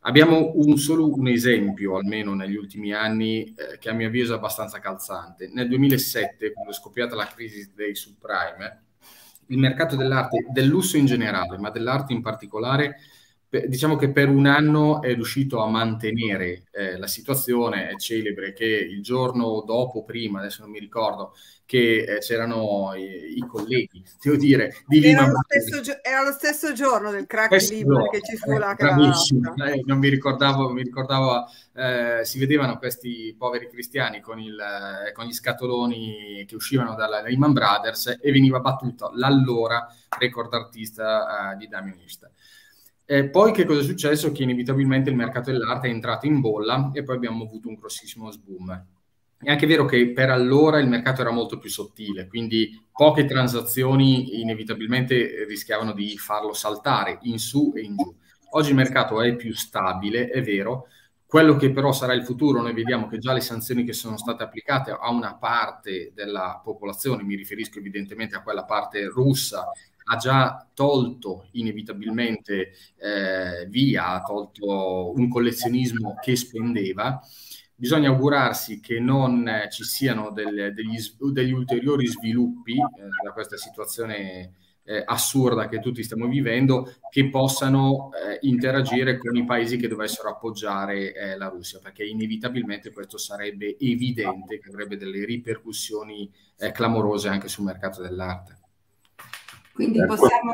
Abbiamo un, solo un esempio, almeno negli ultimi anni, eh, che a mio avviso è abbastanza calzante. Nel duemilasette, quando è scoppiata la crisi dei subprime, il mercato dell'arte, del lusso in generale, ma dell'arte in particolare, per, diciamo che per un anno è riuscito a mantenere eh, la situazione. È celebre che il giorno dopo, prima, adesso non mi ricordo, che eh, c'erano i, i colleghi, devo dire, di era Lehman lo, stesso, era lo stesso giorno del crack Questo di Lehman no, che ci fu eh, la bravissimo, cravatta. eh, non mi ricordavo, mi ricordavo eh, si vedevano questi poveri cristiani con, il, eh, con gli scatoloni che uscivano dalla Lehman Brothers e veniva battuto l'allora record artista eh, di Damien Hirst. Eh, poi che cosa è successo? Che inevitabilmente il mercato dell'arte è entrato in bolla e poi abbiamo avuto un grossissimo sboom. È anche vero che per allora il mercato era molto più sottile, quindi poche transazioni inevitabilmente rischiavano di farlo saltare in su e in giù. Oggi il mercato è più stabile, è vero. Quello che però sarà il futuro, noi vediamo che già le sanzioni che sono state applicate a una parte della popolazione, mi riferisco evidentemente a quella parte russa, ha già tolto inevitabilmente eh, via, ha tolto un collezionismo che spendeva. Bisogna augurarsi che non eh, ci siano del, degli, degli ulteriori sviluppi eh, da questa situazione eh, assurda che tutti stiamo vivendo, che possano eh, interagire con i paesi che dovessero appoggiare eh, la Russia, perché inevitabilmente questo sarebbe evidente che avrebbe delle ripercussioni eh, clamorose anche sul mercato dell'arte. Quindi possiamo,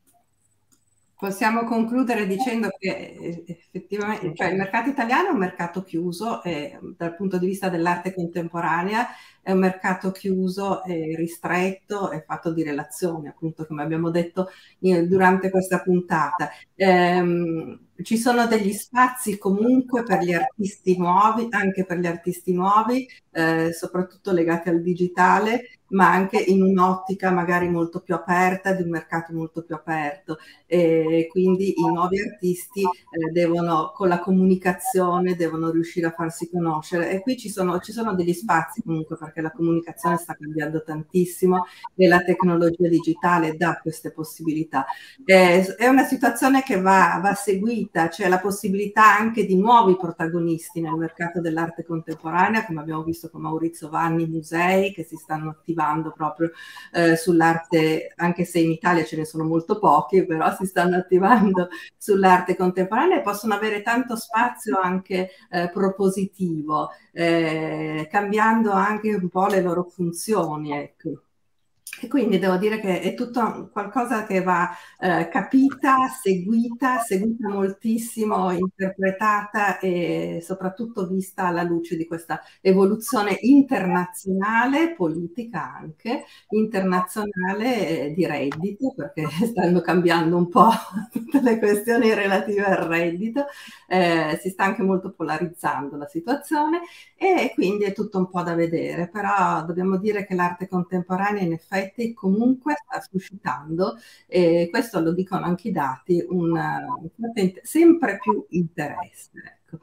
possiamo concludere dicendo che effettivamente, cioè, il mercato italiano è un mercato chiuso e, dal punto di vista dell'arte contemporanea, è un mercato chiuso e ristretto e fatto di relazioni, appunto, come abbiamo detto durante questa puntata. Ehm, ci sono degli spazi comunque per gli artisti nuovi, anche per gli artisti nuovi, eh, soprattutto legati al digitale, ma anche in un'ottica magari molto più aperta, di un mercato molto più aperto. E quindi i nuovi artisti eh, devono, con la comunicazione, devono riuscire a farsi conoscere. E qui ci sono, ci sono degli spazi comunque, perché la comunicazione sta cambiando tantissimo e la tecnologia digitale dà queste possibilità. Eh, è una situazione che va, va seguita, c'è la possibilità anche di nuovi protagonisti nel mercato dell'arte contemporanea, come abbiamo visto con Maurizio Vanni, musei che si stanno attivando proprio eh, sull'arte, anche se in Italia ce ne sono molto pochi, però si stanno attivando sull'arte contemporanea e possono avere tanto spazio anche eh, propositivo, eh, cambiando anche un po' le loro funzioni, ecco. E quindi devo dire che è tutto qualcosa che va eh, capita, seguita, seguita moltissimo, interpretata e soprattutto vista alla luce di questa evoluzione internazionale, politica anche, internazionale di reddito, perché stanno cambiando un po' tutte le questioni relative al reddito, eh, si sta anche molto polarizzando la situazione e quindi è tutto un po' da vedere, però dobbiamo dire che l'arte contemporanea in effetti comunque sta suscitando, e questo lo dicono anche i dati, un, un sempre più interesse. Ecco.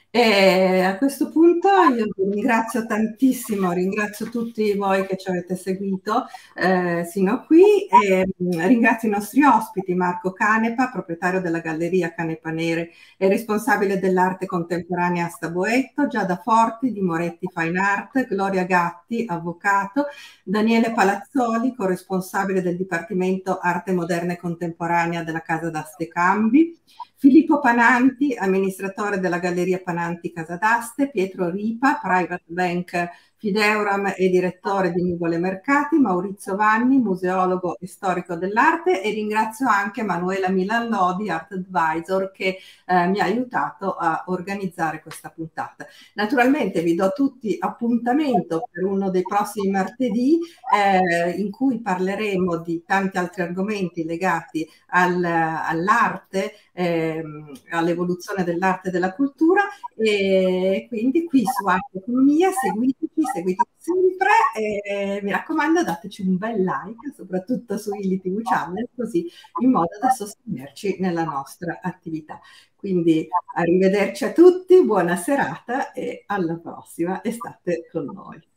E a questo punto io vi ringrazio tantissimo, ringrazio tutti voi che ci avete seguito eh, sino a qui e mh, ringrazio i nostri ospiti, Marco Canepa, proprietario della Galleria Canepa Nere e responsabile dell'arte contemporanea a Staboetto, Giada Forti di Moretti Fine Art, Gloria Gatti, avvocato, Daniele Palazzoli, corresponsabile del Dipartimento Arte Moderna e Contemporanea della Casa d'Aste Cambi, Filippo Pananti, amministratore della Galleria Pananti Casa d'Aste, Pietro Ripa, Private Bank Fideuram e direttore di Nuvole Mercati, Maurizio Vanni, museologo e storico dell'arte, e ringrazio anche Manuela Milan Lodi, Art Advisor, che eh, mi ha aiutato a organizzare questa puntata. Naturalmente vi do tutti appuntamento per uno dei prossimi martedì eh, in cui parleremo di tanti altri argomenti legati al, all'arte, ehm, all'evoluzione dell'arte e della cultura, e quindi qui su Arte Economia seguiteci, seguite sempre e mi raccomando dateci un bel like, soprattutto su Illy tivù Channel, così in modo da sostenerci nella nostra attività. Quindi arrivederci a tutti, buona serata e alla prossima, e state con noi.